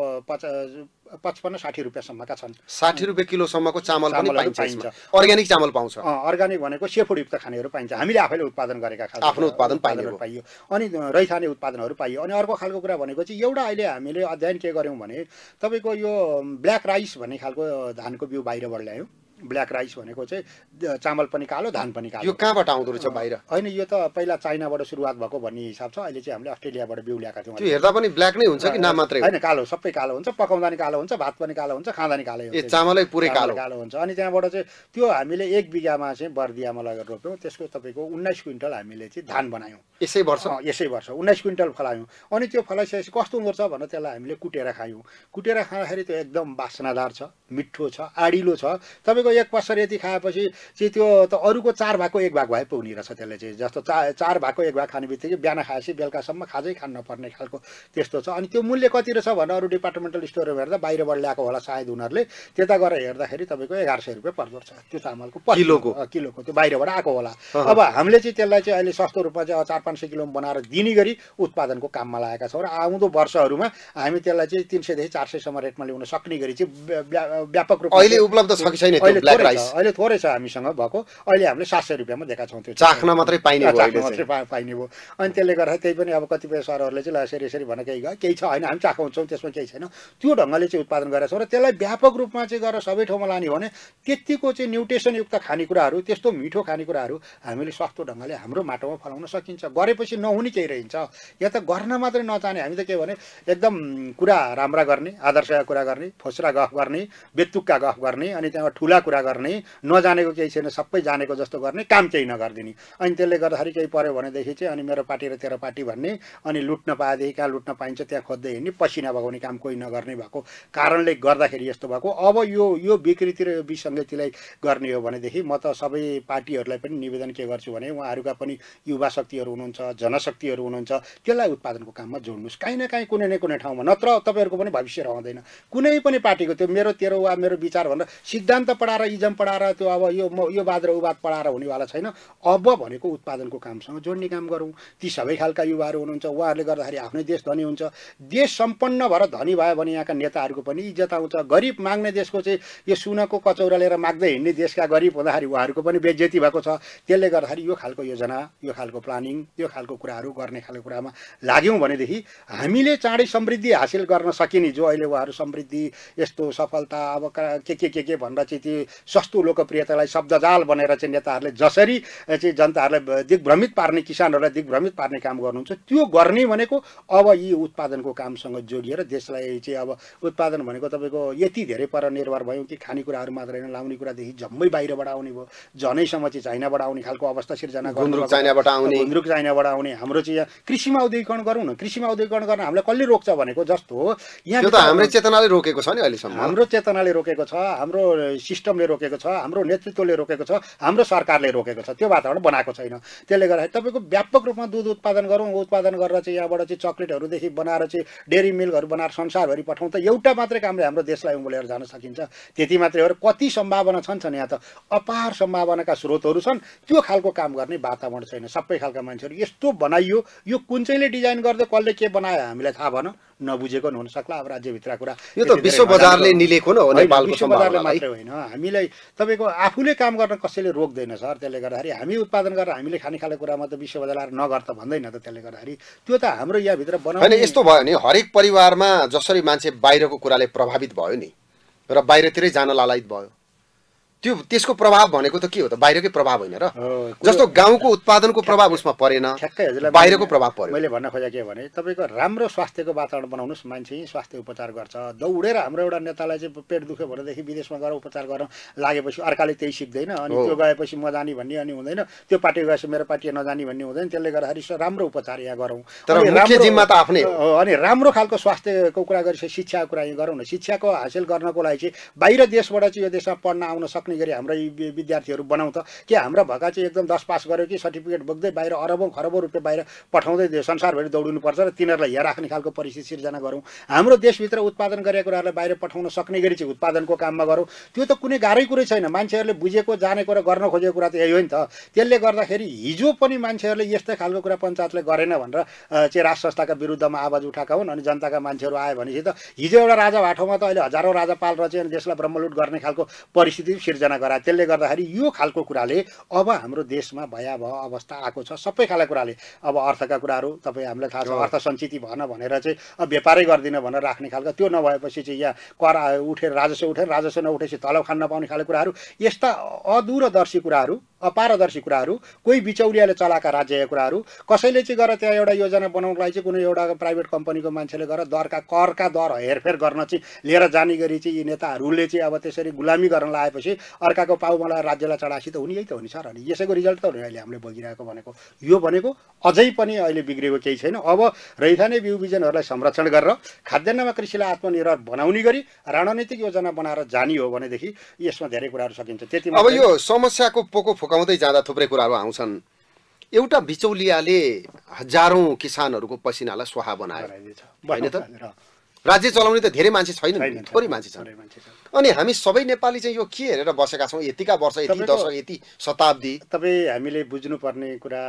पचास पचपन्न साठी रुपियाँसम्मका छन्। साठी रुपियाँ किलोसम्मको चामल पनि पाइन्छ। अर्ग्यानिक चामल पाउँछ। अर्ग्यानिक भनेको सेफुडयुक्त खानेहरू पाइन्छ, हामीले आफैले उत्पादन गरेका खालको आफ्नो उत्पादन पाइयो। अनि रैथाने उत्पादनहरू पाइयो। अनि अर्को खालको कुरा भनेको चाहिँ एउटा अहिले हामीले अध्ययन के गर्यौँ भने तपाईँको यो ब्ल्याक राइस भन्ने खालको धानको बिउ बाहिरबाट ल्यायौँ। ब्ल्याक राइस भनेको चाहिँ चामल पनि कालो धान पनि कालो। यो कहाँबाट आउँदो रहेछ बाहिर? होइन, यो त पहिला चाइनाबाट सुरुवात भएको भन्ने हिसाब छ। अहिले चाहिँ हामीले अस्ट्रेलियाबाट बिउ ल्याएका थियौँ। त्यो हेर्दा पनि ब्ल्याक नै हुन्छ कि नाम मात्रै? होइन, कालो, सबै कालो हुन्छ, पकाउँदा नि कालो हुन्छ, भात पनि कालो हुन्छ, खाँदा नि कालो हुन्छ, चामलै पुरै कालो कालो हुन्छ। अनि त्यहाँबाट चाहिँ त्यो हामीले एक बिघामा चाहिँ बर्दियामा लगेर रोप्यौँ। त्यसको तपाईँको उन्नाइस क्विन्टल हामीले चाहिँ धान बनायौँ यसै वर्ष। यसै वर्ष उन्नाइस क्विन्टल फलायौँ। अनि त्यो फलाइसकेपछि कस्तो हुँदो रहेछ भनेर त्यसलाई हामीले कुटेर खायौँ। कुटेर खाँदाखेरि त्यो एकदम बासनादार छ, मिठो छ, आडिलो छ। तपाईँको एक पसर यति खाएपछि चाहिँ त्यो त अरूको चार भागको एक भाग भए पुग्ने रहेछ त्यसले चाहिँ। जस्तो चा चार भागको एक भाग खाने बित्तिकै बिहान खाएपछि बेलुकासम्म खाजै खान नपर्ने खालको त्यस्तो छ। अनि त्यो मूल्य कति रहेछ भनेर अरू डिपार्टमेन्टल स्टोरमा हेर्दा बाहिरबाट ल्याएको होला सायद उनीहरूले, त्यता गएर हेर्दाखेरि तपाईँको एघार सय रुपियाँ पर्दो रहेछ त्यो चामलको किलोको किलोको त्यो बाहिरबाट आएको होला। अब हामीले चाहिँ त्यसलाई चाहिँ अहिले सस्तो रूपमा चाहिँ चार पाँच सय किलो बनाएर दिने गरी उत्पादनको काममा लागेका छौँ र आउँदो वर्षहरूमा हामी त्यसलाई चाहिँ तिन सयदेखि चार सयसम्म रेटमा ल्याउन सक्ने गरी चाहिँ व्यापक रूपमा अहिले उपलब्ध छ कि छैन त्यो ब्ल्याक राइस? अहिले थोरै छ हामीसँग भएको। अहिले हामीले सात सय रुपियाँमा दिएका छौँ। त्यो चाख्न मात्रै पाइने भयो, मात्रै पाइने भयो। अनि त्यसले गर्दा त्यही पनि अब कतिपय सरहरूले चाहिँ यसरी यसरी भनेर केही गयो, केही छ होइन, हामी चाखाउँछौँ, त्यसमा केही छैन। त्यो ढङ्गले चाहिँ उत्पादन गरेका छौँ र त्यसलाई व्यापक रूपमा चाहिँ गरेर सबै ठाउँमा लाने हो भने त्यतिको चाहिँ न्युट्रिसनयुक्त खानेकुराहरू, त्यस्तो मिठो खानेकुराहरू हामीले सस्तो ढङ्गले हाम्रो माटोमा फलाउन सकिन्छ। गरेपछि नहुने केही रहन्छ, या त गर्न मात्रै नचाहने। हामी त के भने एकदम कुरा राम्रा गर्ने, आदर्शका कुरा गर्ने, फोस्रा गफ गर्ने, बेतुकका गफ गर्ने, अनि त्यहाँ ठुला कुरा कुरा गर्ने, नजानेको केही छैन सबै जानेको जस्तो गर्ने, काम केही नगरिदिने। अनि त्यसले गर्दाखेरि केही पर्यो भनेदेखि चाहिँ अनि मेरो पार्टी र तेरो पार्टी भन्ने, अनि लुट्न पाएदेखि कहाँ लुट्न पाइन्छ त्यहाँ खोज्दै हिँड्ने, पसिना बगाउने काम कोही नगर्ने भएको कारणले गर्दाखेरि यस्तो भएको। अब यो यो विकृति र यो विसङ्गतिलाई गर्ने हो भनेदेखि म त सबै पार्टीहरूलाई पनि निवेदन के गर्छु भने उहाँहरूका पनि युवा शक्तिहरू हुनुहुन्छ, जनशक्तिहरू हुनुहुन्छ, त्यसलाई उत्पादनको काममा जोड्नुहोस् काहीँ न काहीँ कुनै न कुनै ठाउँमा, नत्र तपाईँहरूको पनि भविष्य रहँदैन। कुनै पनि पार्टीको त्यो मेरो तेरो वा मेरो विचार भनेर सिद्धान्त पढाएर इजम पढाएर त्यो अब यो यो वाद र उवाद पढाएर हुनेवाला छैन। अब भनेको उत्पादनको कामसँग जोड्ने काम गरौँ। ती सबै खालका युवाहरू हुनुहुन्छ, उहाँहरूले गर्दाखेरि आफ्नै देश धनी हुन्छ। देश सम्पन्न भएर धनी भयो भने यहाँका नेताहरूको पनि इज्जत आउँछ। गरिब माग्ने देशको चाहिँ यो सुनको कचौरा लिएर माग्दै हिँड्ने देशका गरिब हुँदाखेरि उहाँहरूको पनि बेइज्जती भएको छ। त्यसले गर्दाखेरि यो खालको योजना, यो खालको प्लानिङ, यो खालको कुराहरू गर्ने खालको कुरामा लाग्यौँ भनेदेखि हामीले चाँडै समृद्धि हासिल गर्न सकिने, जो अहिले उहाँहरू समृद्धि यस्तो सफलता अब के के के के भनेर चाहिँ त्यो सस्तो लोकप्रियतालाई शब्दजाल बनेर चाहिँ नेताहरूले जसरी चाहिँ जनताहरूलाई दिग्भ्रमित पार्ने, किसानहरूलाई दिग्भ्रमित पार्ने काम गर्नुहुन्छ, त्यो गर्ने भनेको अब यी उत्पादनको कामसँग जोडिएर देशलाई चाहिँ अब उत्पादन भनेको तपाईँको यति धेरै पर निर्भर भयौँ कि खानेकुराहरू मात्र होइन, लाउने कुरादेखि जम्मै बाहिरबाट आउने भयो, जनैसम्म चाहिँ चाइनाबाट आउने खालको अवस्था सिर्जना गुन्द्रुक चाइनाबाट आउने, गुन्द्रुक चाइनाबाट आउने। हाम्रो चाहिँ यहाँ कृषिमा उद्योगीकरण गरौँ न, कृषिमा उद्योगीकरण गर्न हामीलाई कसले रोक्छ भनेको जस्तो हो। यहाँ त हाम्रै चेतनाले रोकेको छ नि अहिलेसम्म, हाम्रो चेतनाले रोकेको छ, हाम्रो सिस्टमले रोकेको छ, हाम्रो नेतृत्वले रोकेको छ, हाम्रो सरकारले रोकेको छ, त्यो वातावरण बनाएको छैन। त्यसले गर्दाखेरि तपाईँको व्यापक रूपमा दुध उत्पादन गरौँ, उत्पादन गरेर चाहिँ यहाँबाट चाहिँ चक्लेटहरूदेखि बनाएर चाहिँ डेरी मिल्कहरू बनाएर संसारभरि पठाउँ त एउटा मात्रै कामले हाम्रो देशलाई उम्लेर जान सकिन्छ। त्यति मात्रै हो र कति सम्भावना छन् छन् यहाँ त अपार सम्भावनाका स्रोतहरू छन्। त्यो खालको काम गर्ने वातावरण छैन। सबै खालका मान्छेहरू यस्तो बनाइयो, यो कुन चाहिँले डिजाइन गर्दै कसले के बनायो हामीलाई थाहा भएन, नबुझेको हुन सक्ला। अब राज्यभित्र कुरा यो त विश्व बजारले निलेको न हो, नेपालको सम्भावनाले मात्रै होइन। हामीलाई तपाईँको आफूले काम गर्न कसैले रोक्दैन सर। त्यसले गर्दाखेरि हामी उत्पादन गरेर हामीले खाने खाले कुरामा त विश्व बजार नगर त भन्दैन त। त्यसले गर्दाखेरि त्यो त हाम्रो यहाँभित्र बनाउने होइन। यस्तो भयो नि हरेक परिवारमा जसरी मान्छे बाहिरको कुराले प्रभावित भयो नि र बाहिरतिरै जान लालायित भयो, त्यो त्यसको प्रभाव भनेको त के हो त? बाहिरकै प्रभाव होइन र। जस्तो गाउँको उत्पादनको प्रभाव उसमा परेन, बाहिरको प्रभाव पर्यो। मैले भन्न खोजेको के भने तपाईँको राम्रो स्वास्थ्यको वातावरण बनाउनुहोस्, मान्छे स्वास्थ्य उपचार गर्छ। दौडेर हाम्रो एउटा नेतालाई चाहिँ पेट दुख्यो भनेदेखि विदेशमा गएर उपचार गर्न लागेपछि अर्काले त्यही सिक्दैन, अनि त्यो गएपछि म जाने भन्ने अनि हुँदैन, त्यो पार्टी गएपछि मेरो पार्टी नजाने भन्ने हुँदैन। त्यसले गर्दाखेरि राम्रो उपचार यहाँ गरौँ। तर मुख्य जिम्मा त आफ्नै हो। अनि राम्रो खालको स्वास्थ्यको कुरा गरेपछि शिक्षाको कुरा यहाँ गरौँ न। शिक्षाको हासिल गर्नको लागि चाहिँ बाहिर देशबाट चाहिँ यो देशमा पढ्न आउन सक्ने गरी हाम्रो विद्यार्थीहरू बनाउँ त। के हाम्रा भएका चाहिँ एकदम दस पास गर्यो कि सर्टिफिकेट बोक्दै बाहिर अरबौँ खरबौँ रुपियाँ बाहिर पठाउँदै संसारभरि दौडिनुपर्छ र तिनीहरूलाई यहाँ राख्ने खालको परिस्थिति सिर्जना गरौँ। हाम्रो देशभित्र उत्पादन गरेका कुराहरूलाई बाहिर पठाउन सक्ने गरी चाहिँ उत्पादनको काममा गरौँ। त्यो त कुनै गाह्रै कुरै छैन। मान्छेहरूले बुझेको जानेको र गर्न खोजेको कुरा त यही हो नि त। त्यसले गर्दाखेरि हिजो पनि मान्छेहरूले यस्तै खालको कुरा पञ्चायतले गरेन भनेर चाहिँ राज संस्थाका विरुद्धमा आवाज उठाएका हुन्। अनि जनताका मान्छेहरू आयो भनेपछि त हिजो एउटा राजा भाटोमा त अहिले हजारौँ राजापाल र चाहिँ देशलाई ब्रह्मलुट गर्ने खालको परिस्थिति सिर्जना गरायो। त्यसले गर्दाखेरि यो खालको कुराले अब हाम्रो देशमा भयावह अवस्था आएको छ। सबै खालका कुराले अब अर्थका कुराहरू तपाईँ हामीलाई थाहा छ, अर्थ सञ्चित भएन भनेर चाहिँ अब व्यापारै गर्दिन भनेर राख्ने खालका, त्यो नभएपछि चाहिँ यहाँ कर उठेर राजस्व उठेर राजस्व नउठेपछि तलब खान नपाउने खालको कुराहरू, यस्ता अदूरदर्शी कुराहरू, अपारदर्शी कुराहरू, कोही बिचौलियाले चलाएका राज्यका कुराहरू, कसैले चाहिँ गएर त्यहाँ एउटा योजना बनाउनलाई चाहिँ कुनै एउटा प्राइभेट कम्पनीको मान्छेले गएर दरका करका दर हेरफेर गर्न चाहिँ लिएर जाने गरी चाहिँ यी नेताहरूले चाहिँ अब त्यसरी गुलामी गर्न लगाएपछि अर्काको पाउ मलाई राज्यलाई चढाएपछि त हुने यही त हो नि सर। अनि यसैको रिजल्ट त हो नि अहिले हामीले भोगिरहेको भनेको। यो भनेको अझै पनि अहिले बिग्रेको केही छैन। अब रैथाने बिउ बिजनहरूलाई संरक्षण गरेर खाद्यान्नमा कृषिलाई आत्मनिर्भर बनाउने गरी रणनीतिक योजना बनाएर जाने हो भनेदेखि यसमा धेरै कुराहरू सकिन्छ। त्यति अब यो समस्याको पोको फुकाउँदै जाँदा थुप्रै कुराहरू आउँछन्। एउटा बिचौलियाले हजारौं किसानहरूको पसिनालाई स्वाहा बनायो होइन त। राज्य चलाउने त धेरै मान्छे छैनन्, थोरै मान्छे छन्। अनि हामी सबै नेपाली चाहिँ यो के हेरेर बसेका छौँ यतिका वर्ष, यति दशक, यति शताब्दी? तपाईँ हामीले बुझ्नुपर्ने कुरा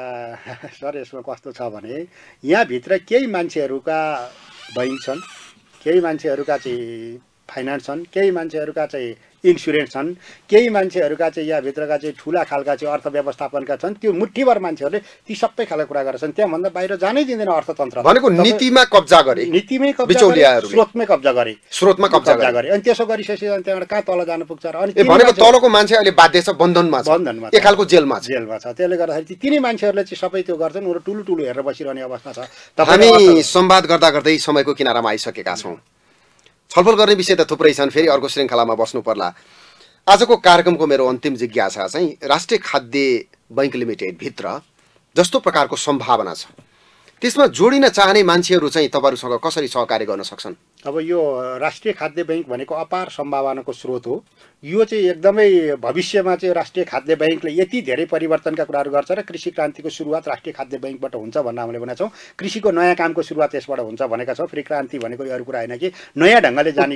सर यसमा कस्तो छ भने यहाँभित्र केही मान्छेहरूका बैंक छन्, केही मान्छेहरूका चाहिँ फाइनान्स छन्, केही मान्छेहरूका चाहिँ इन्सुरेन्स छन्, केही मान्छेहरूका चाहिँ यहाँभित्रका चाहिँ ठुला खालका चाहिँ अर्थ व्यवस्थापनका छन्। त्यो मुठीभर मान्छेहरूले ती सबै खालको कुरा गर्छन्। त्यहाँभन्दा बाहिर जानै दिँदैन अर्थतन्त्र भनेको। नीतिमा कब्जा गरे, नीतिमै कब्जा गरे, स्रोतमै कब्जा गरे, स्रोतमा कब्जा गरे। अनि त्यसो गरिसकेपछि अनि त्यहाँबाट कहाँ तल जानु पुग्छ र? अनि भनेको तलको मान्छे अहिले बाध्य छ, बन्धनमा छ, बन्धनमा एक खालको जेलमा छ, जेलमा छ। त्यसले गर्दाखेरि तिनी मान्छेहरूले चाहिँ सबै त्यो गर्छन् र टुलु टुलु हेरेर बसिरहने अवस्था छ। हामी संवाद गर्दा गर्दै समयको किनारामा आइसकेका छौँ। छलफल गर्ने विषय त थुप्रै छन्, फेरि अर्को श्रृङ्खलामा बस्नु पर्ला। आजको कार्यक्रमको मेरो अन्तिम जिज्ञासा चाहिँ राष्ट्रिय खाद्य बैंक लिमिटेड भित्र जस्तो प्रकारको सम्भावना छ त्यसमा जोडिन चाहने मान्छेहरू चाहिँ तपाईहरुसँग कसरी सहकार्य गर्न सक्छन्? अब यो राष्ट्रिय खाद्य बैंक भनेको अपार सम्भावनाको स्रोत हो। यो चाहिँ एकदमै भविष्यमा चाहिँ राष्ट्रिय खाद्य बैंकले यति धेरै परिवर्तनका कुराहरू गर्छ र कृषि क्रान्तिको सुरुवात राष्ट्रिय खाद्य बैंकबाट हुन्छ भनेर हामीले भनेका छौँ। कृषिको नयाँ कामको सुरुवात यसबाट हुन्छ भनेका छौँ। फेरि क्रान्ति भनेको अरू कुरा होइन कि नयाँ ढङ्गले जाने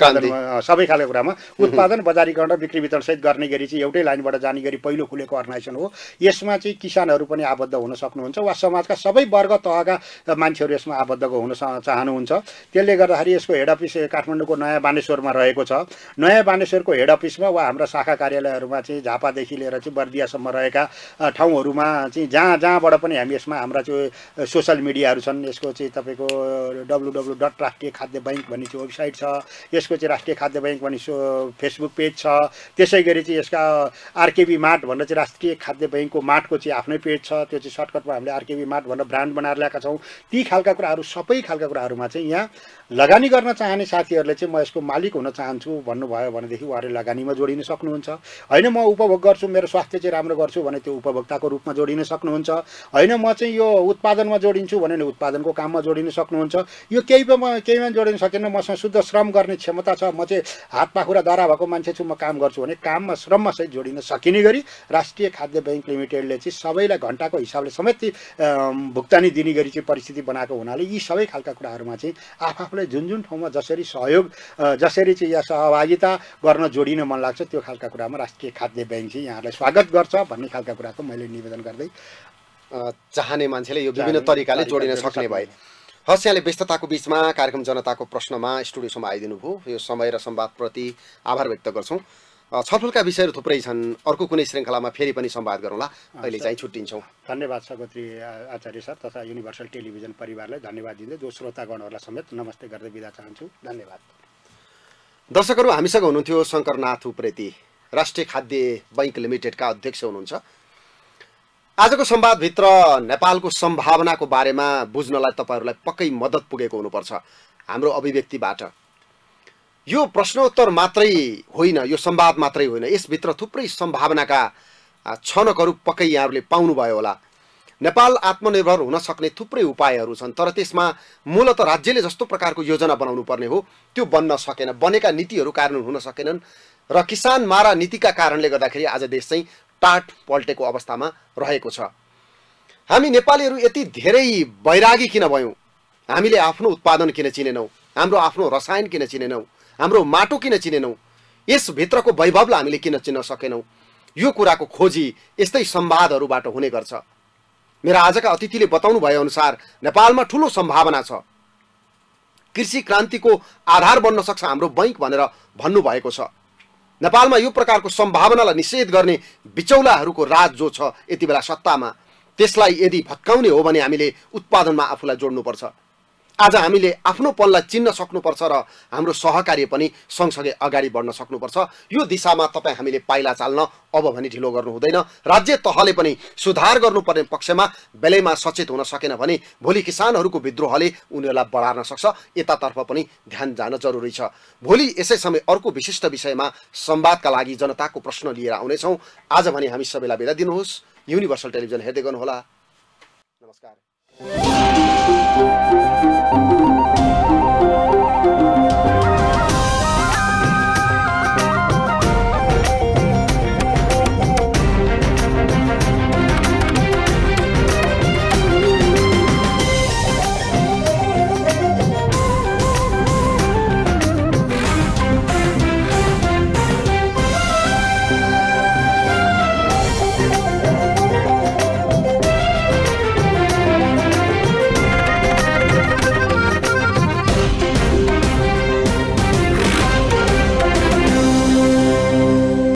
सबै खालको कुरामा उत्पादन बजारीकरण र बिक्री वितरण सहित गर्ने गरी चाहिँ एउटै लाइनबाट जाने गरी पहिलो खुलेको अर्गनाइजेसन हो। यसमा चाहिँ किसानहरू पनि आबद्ध हुन सक्नुहुन्छ वा समाजका सबै वर्ग तहका मान्छेहरू यसमा आबद्ध हुन चाहनुहुन्छ। त्यसले गर्दाखेरि यसको हेड अफिस काठमाडौँको नयाँ बानेश्वरमा रहेको छ। नयाँ बानेश्वरको हेड अफिसमा वा हाम्रा शाखा कार्यालयहरूमा चाहिँ झापादेखि लिएर चाहिँ बर्दियासम्म रहेका ठाउँहरूमा चाहिँ जहाँ जहाँबाट पनि हामी यसमा हाम्रा चाहिँ सोसल मिडियाहरू छन्। यसको चाहिँ तपाईँको डब्लु डब्लु डट राष्ट्रिय खाद्य बैंक भन्ने चाहिँ वेबसाइट छ। यसको चाहिँ राष्ट्रिय खाद्य बैंक भन्ने सो फेसबुक पेज छ। त्यसै गरी चाहिँ यसका आरकेबी मार्ट भनेर चाहिँ राष्ट्रिय खाद्य बैंकको मार्टको चाहिँ आफ्नै पेज छ। त्यो चाहिँ सर्टकटमा हामीले आरकेबी मार्ट भनेर ब्रान्ड बनाएर ल्याएका छौँ। ती खालका कुराहरू सबै खालका कुराहरूमा चाहिँ यहाँ लगानी गर्न चाहने साथीहरूले चाहिँ म यसको मालिक हुन चाहन्छु भन्नुभयो भनेदेखि उहाँहरूले लगानीमा जोडिन सक्नुहुन्छ। होइन म उपभोग गर्छु, मेरो स्वास्थ्य चाहिँ राम्रो गर्छु भने त्यो उपभोक्ताको रूपमा जोडिन सक्नुहुन्छ। होइन म चाहिँ यो उत्पादनमा जोडिन्छु भने उत्पादनको काममा जोडिन सक्नुहुन्छ। यो केहीमा केहीमा जोडिन सकेन, मसँग शुद्ध श्रम गर्ने क्षमता छ, म चाहिँ हात पाखुरा दारा भएको मान्छे छु, म काम गर्छु भने काममा श्रममा सहित जोडिन सकिने गरी राष्ट्रिय खाद्य बैंक लिमिटेडले चाहिँ सबैलाई घन्टाको हिसाबले समेत भुक्तानी दिने गरी चाहिँ परिस्थिति बनाएको हुनाले यी सबै खालका कुराहरूमा चाहिँ आफूलाई जुन जुन ठाउँमा जसरी सहयोग जसरी चाहिँ यहाँ सहभागिता गर्न जोडिन मन लाग्छ त्यो खालका कुरामा राष्ट्रिय खाद्य बैंक चाहिँ यहाँलाई स्वागत गर्छ भन्ने खालका कुराको मैले निवेदन गर्दै चाहने मान्छेले यो विभिन्न तरिकाले जोडिन सक्ने भए। हस्, यहाँले व्यस्तताको बीचमा कार्यक्रम जनताको प्रश्नमा स्टुडियोसम्म आइदिनु भयो। यो समय र संवादप्रति आभार व्यक्त गर्छौँ। छलफलका विषयहरू थुप्रै छन्, अर्को कुनै श्रृङ्खलामा फेरि पनि संवाद गरौँला। अहिले चाहिँ छुट्टिन्छौँ। धन्यवाद सगोत्री आचार्य सर तथा युनिभर्सल टेलिभिजन परिवारलाई धन्यवाद दिँदै जो श्रोतागणहरूलाई समेत नमस्ते गर्दै बिदा चाहन्छु। धन्यवाद। दर्शकहरू, हामीसँग हुनुहुन्थ्यो शङ्करनाथ उप्रेती, राष्ट्रिय खाद्य बैंक लिमिटेडका अध्यक्ष हुनुहुन्छ। आजको संवादभित्र नेपालको सम्भावनाको बारेमा बुझ्नलाई तपाईँहरूलाई पक्कै मद्दत पुगेको हुनुपर्छ हाम्रो अभिव्यक्तिबाट। यो प्रश्नोत्तर मात्रै होइन, यो संवाद मात्रै होइन, यसभित्र थुप्रै सम्भावनाका छनकहरू पक्कै यहाँहरूले पाउनुभयो होला। नेपाल आत्मनिर्भर हुन सक्ने थुप्रै उपायहरू छन्, तर त्यसमा मूलत राज्यले जस्तो प्रकारको योजना बनाउनु पर्ने हो त्यो बन्न सकेन। बनेका नीतिहरू कार्यान्वयन हुन सकेनन् र किसान मारा नीतिका कारणले गर्दाखेरि आज देश चाहिँ टाट पल्टेको अवस्थामा रहेको छ। हामी नेपालीहरू यति धेरै वैरागी किन भयौँ? हामीले आफ्नो उत्पादन किन चिनेनौँ? हाम्रो आफ्नो रसायन किन चिनेनौँ? हाम्रो माटो किन चिनेनौँ? यसभित्रको वैभवलाई हामीले किन चिन्न सकेनौँ? यो कुराको खोजी यस्तै संवादहरूबाट हुने गर्छ। मेरा आजका अतिथिले बताउनु भए अनुसार नेपालमा ठुलो सम्भावना छ। कृषि क्रान्तिको आधार बन्न सक्छ हाम्रो बैंक भनेर भन्नुभएको छ। नेपालमा यो प्रकारको सम्भावनालाई निषेध गर्ने बिचौलाहरूको राज जो छ यति बेला सत्तामा, त्यसलाई यदि भत्काउने हो भने हामीले उत्पादनमा आफूलाई जोड्नुपर्छ। आज हामीले आफ्नोपनलाई चिन्न सक्नुपर्छ र हाम्रो सहकार्य पनि सँगसँगै अगाडि बढ्न सक्नुपर्छ। यो दिशामा तपाईँ हामीले पाइला चाल्न अब भने ढिलो गर्नु हुँदैन। राज्य तहले पनि सुधार गर्नुपर्ने पक्षमा बेलैमा सचेत हुन सकेन भने भोलि किसानहरूको विद्रोहले उनीहरूलाई बढार्न सक्छ। यतातर्फ पनि ध्यान जान जरुरी छ। भोलि यसै समय अर्को विशिष्ट विषयमा संवादका लागि जनताको प्रश्न लिएर आउनेछौँ। आज भने हामी सबैलाई बिदा दिनुहोस्। युनिभर्सल टेलिभिजन हेर्दै गर्नुहोला। नमस्कार।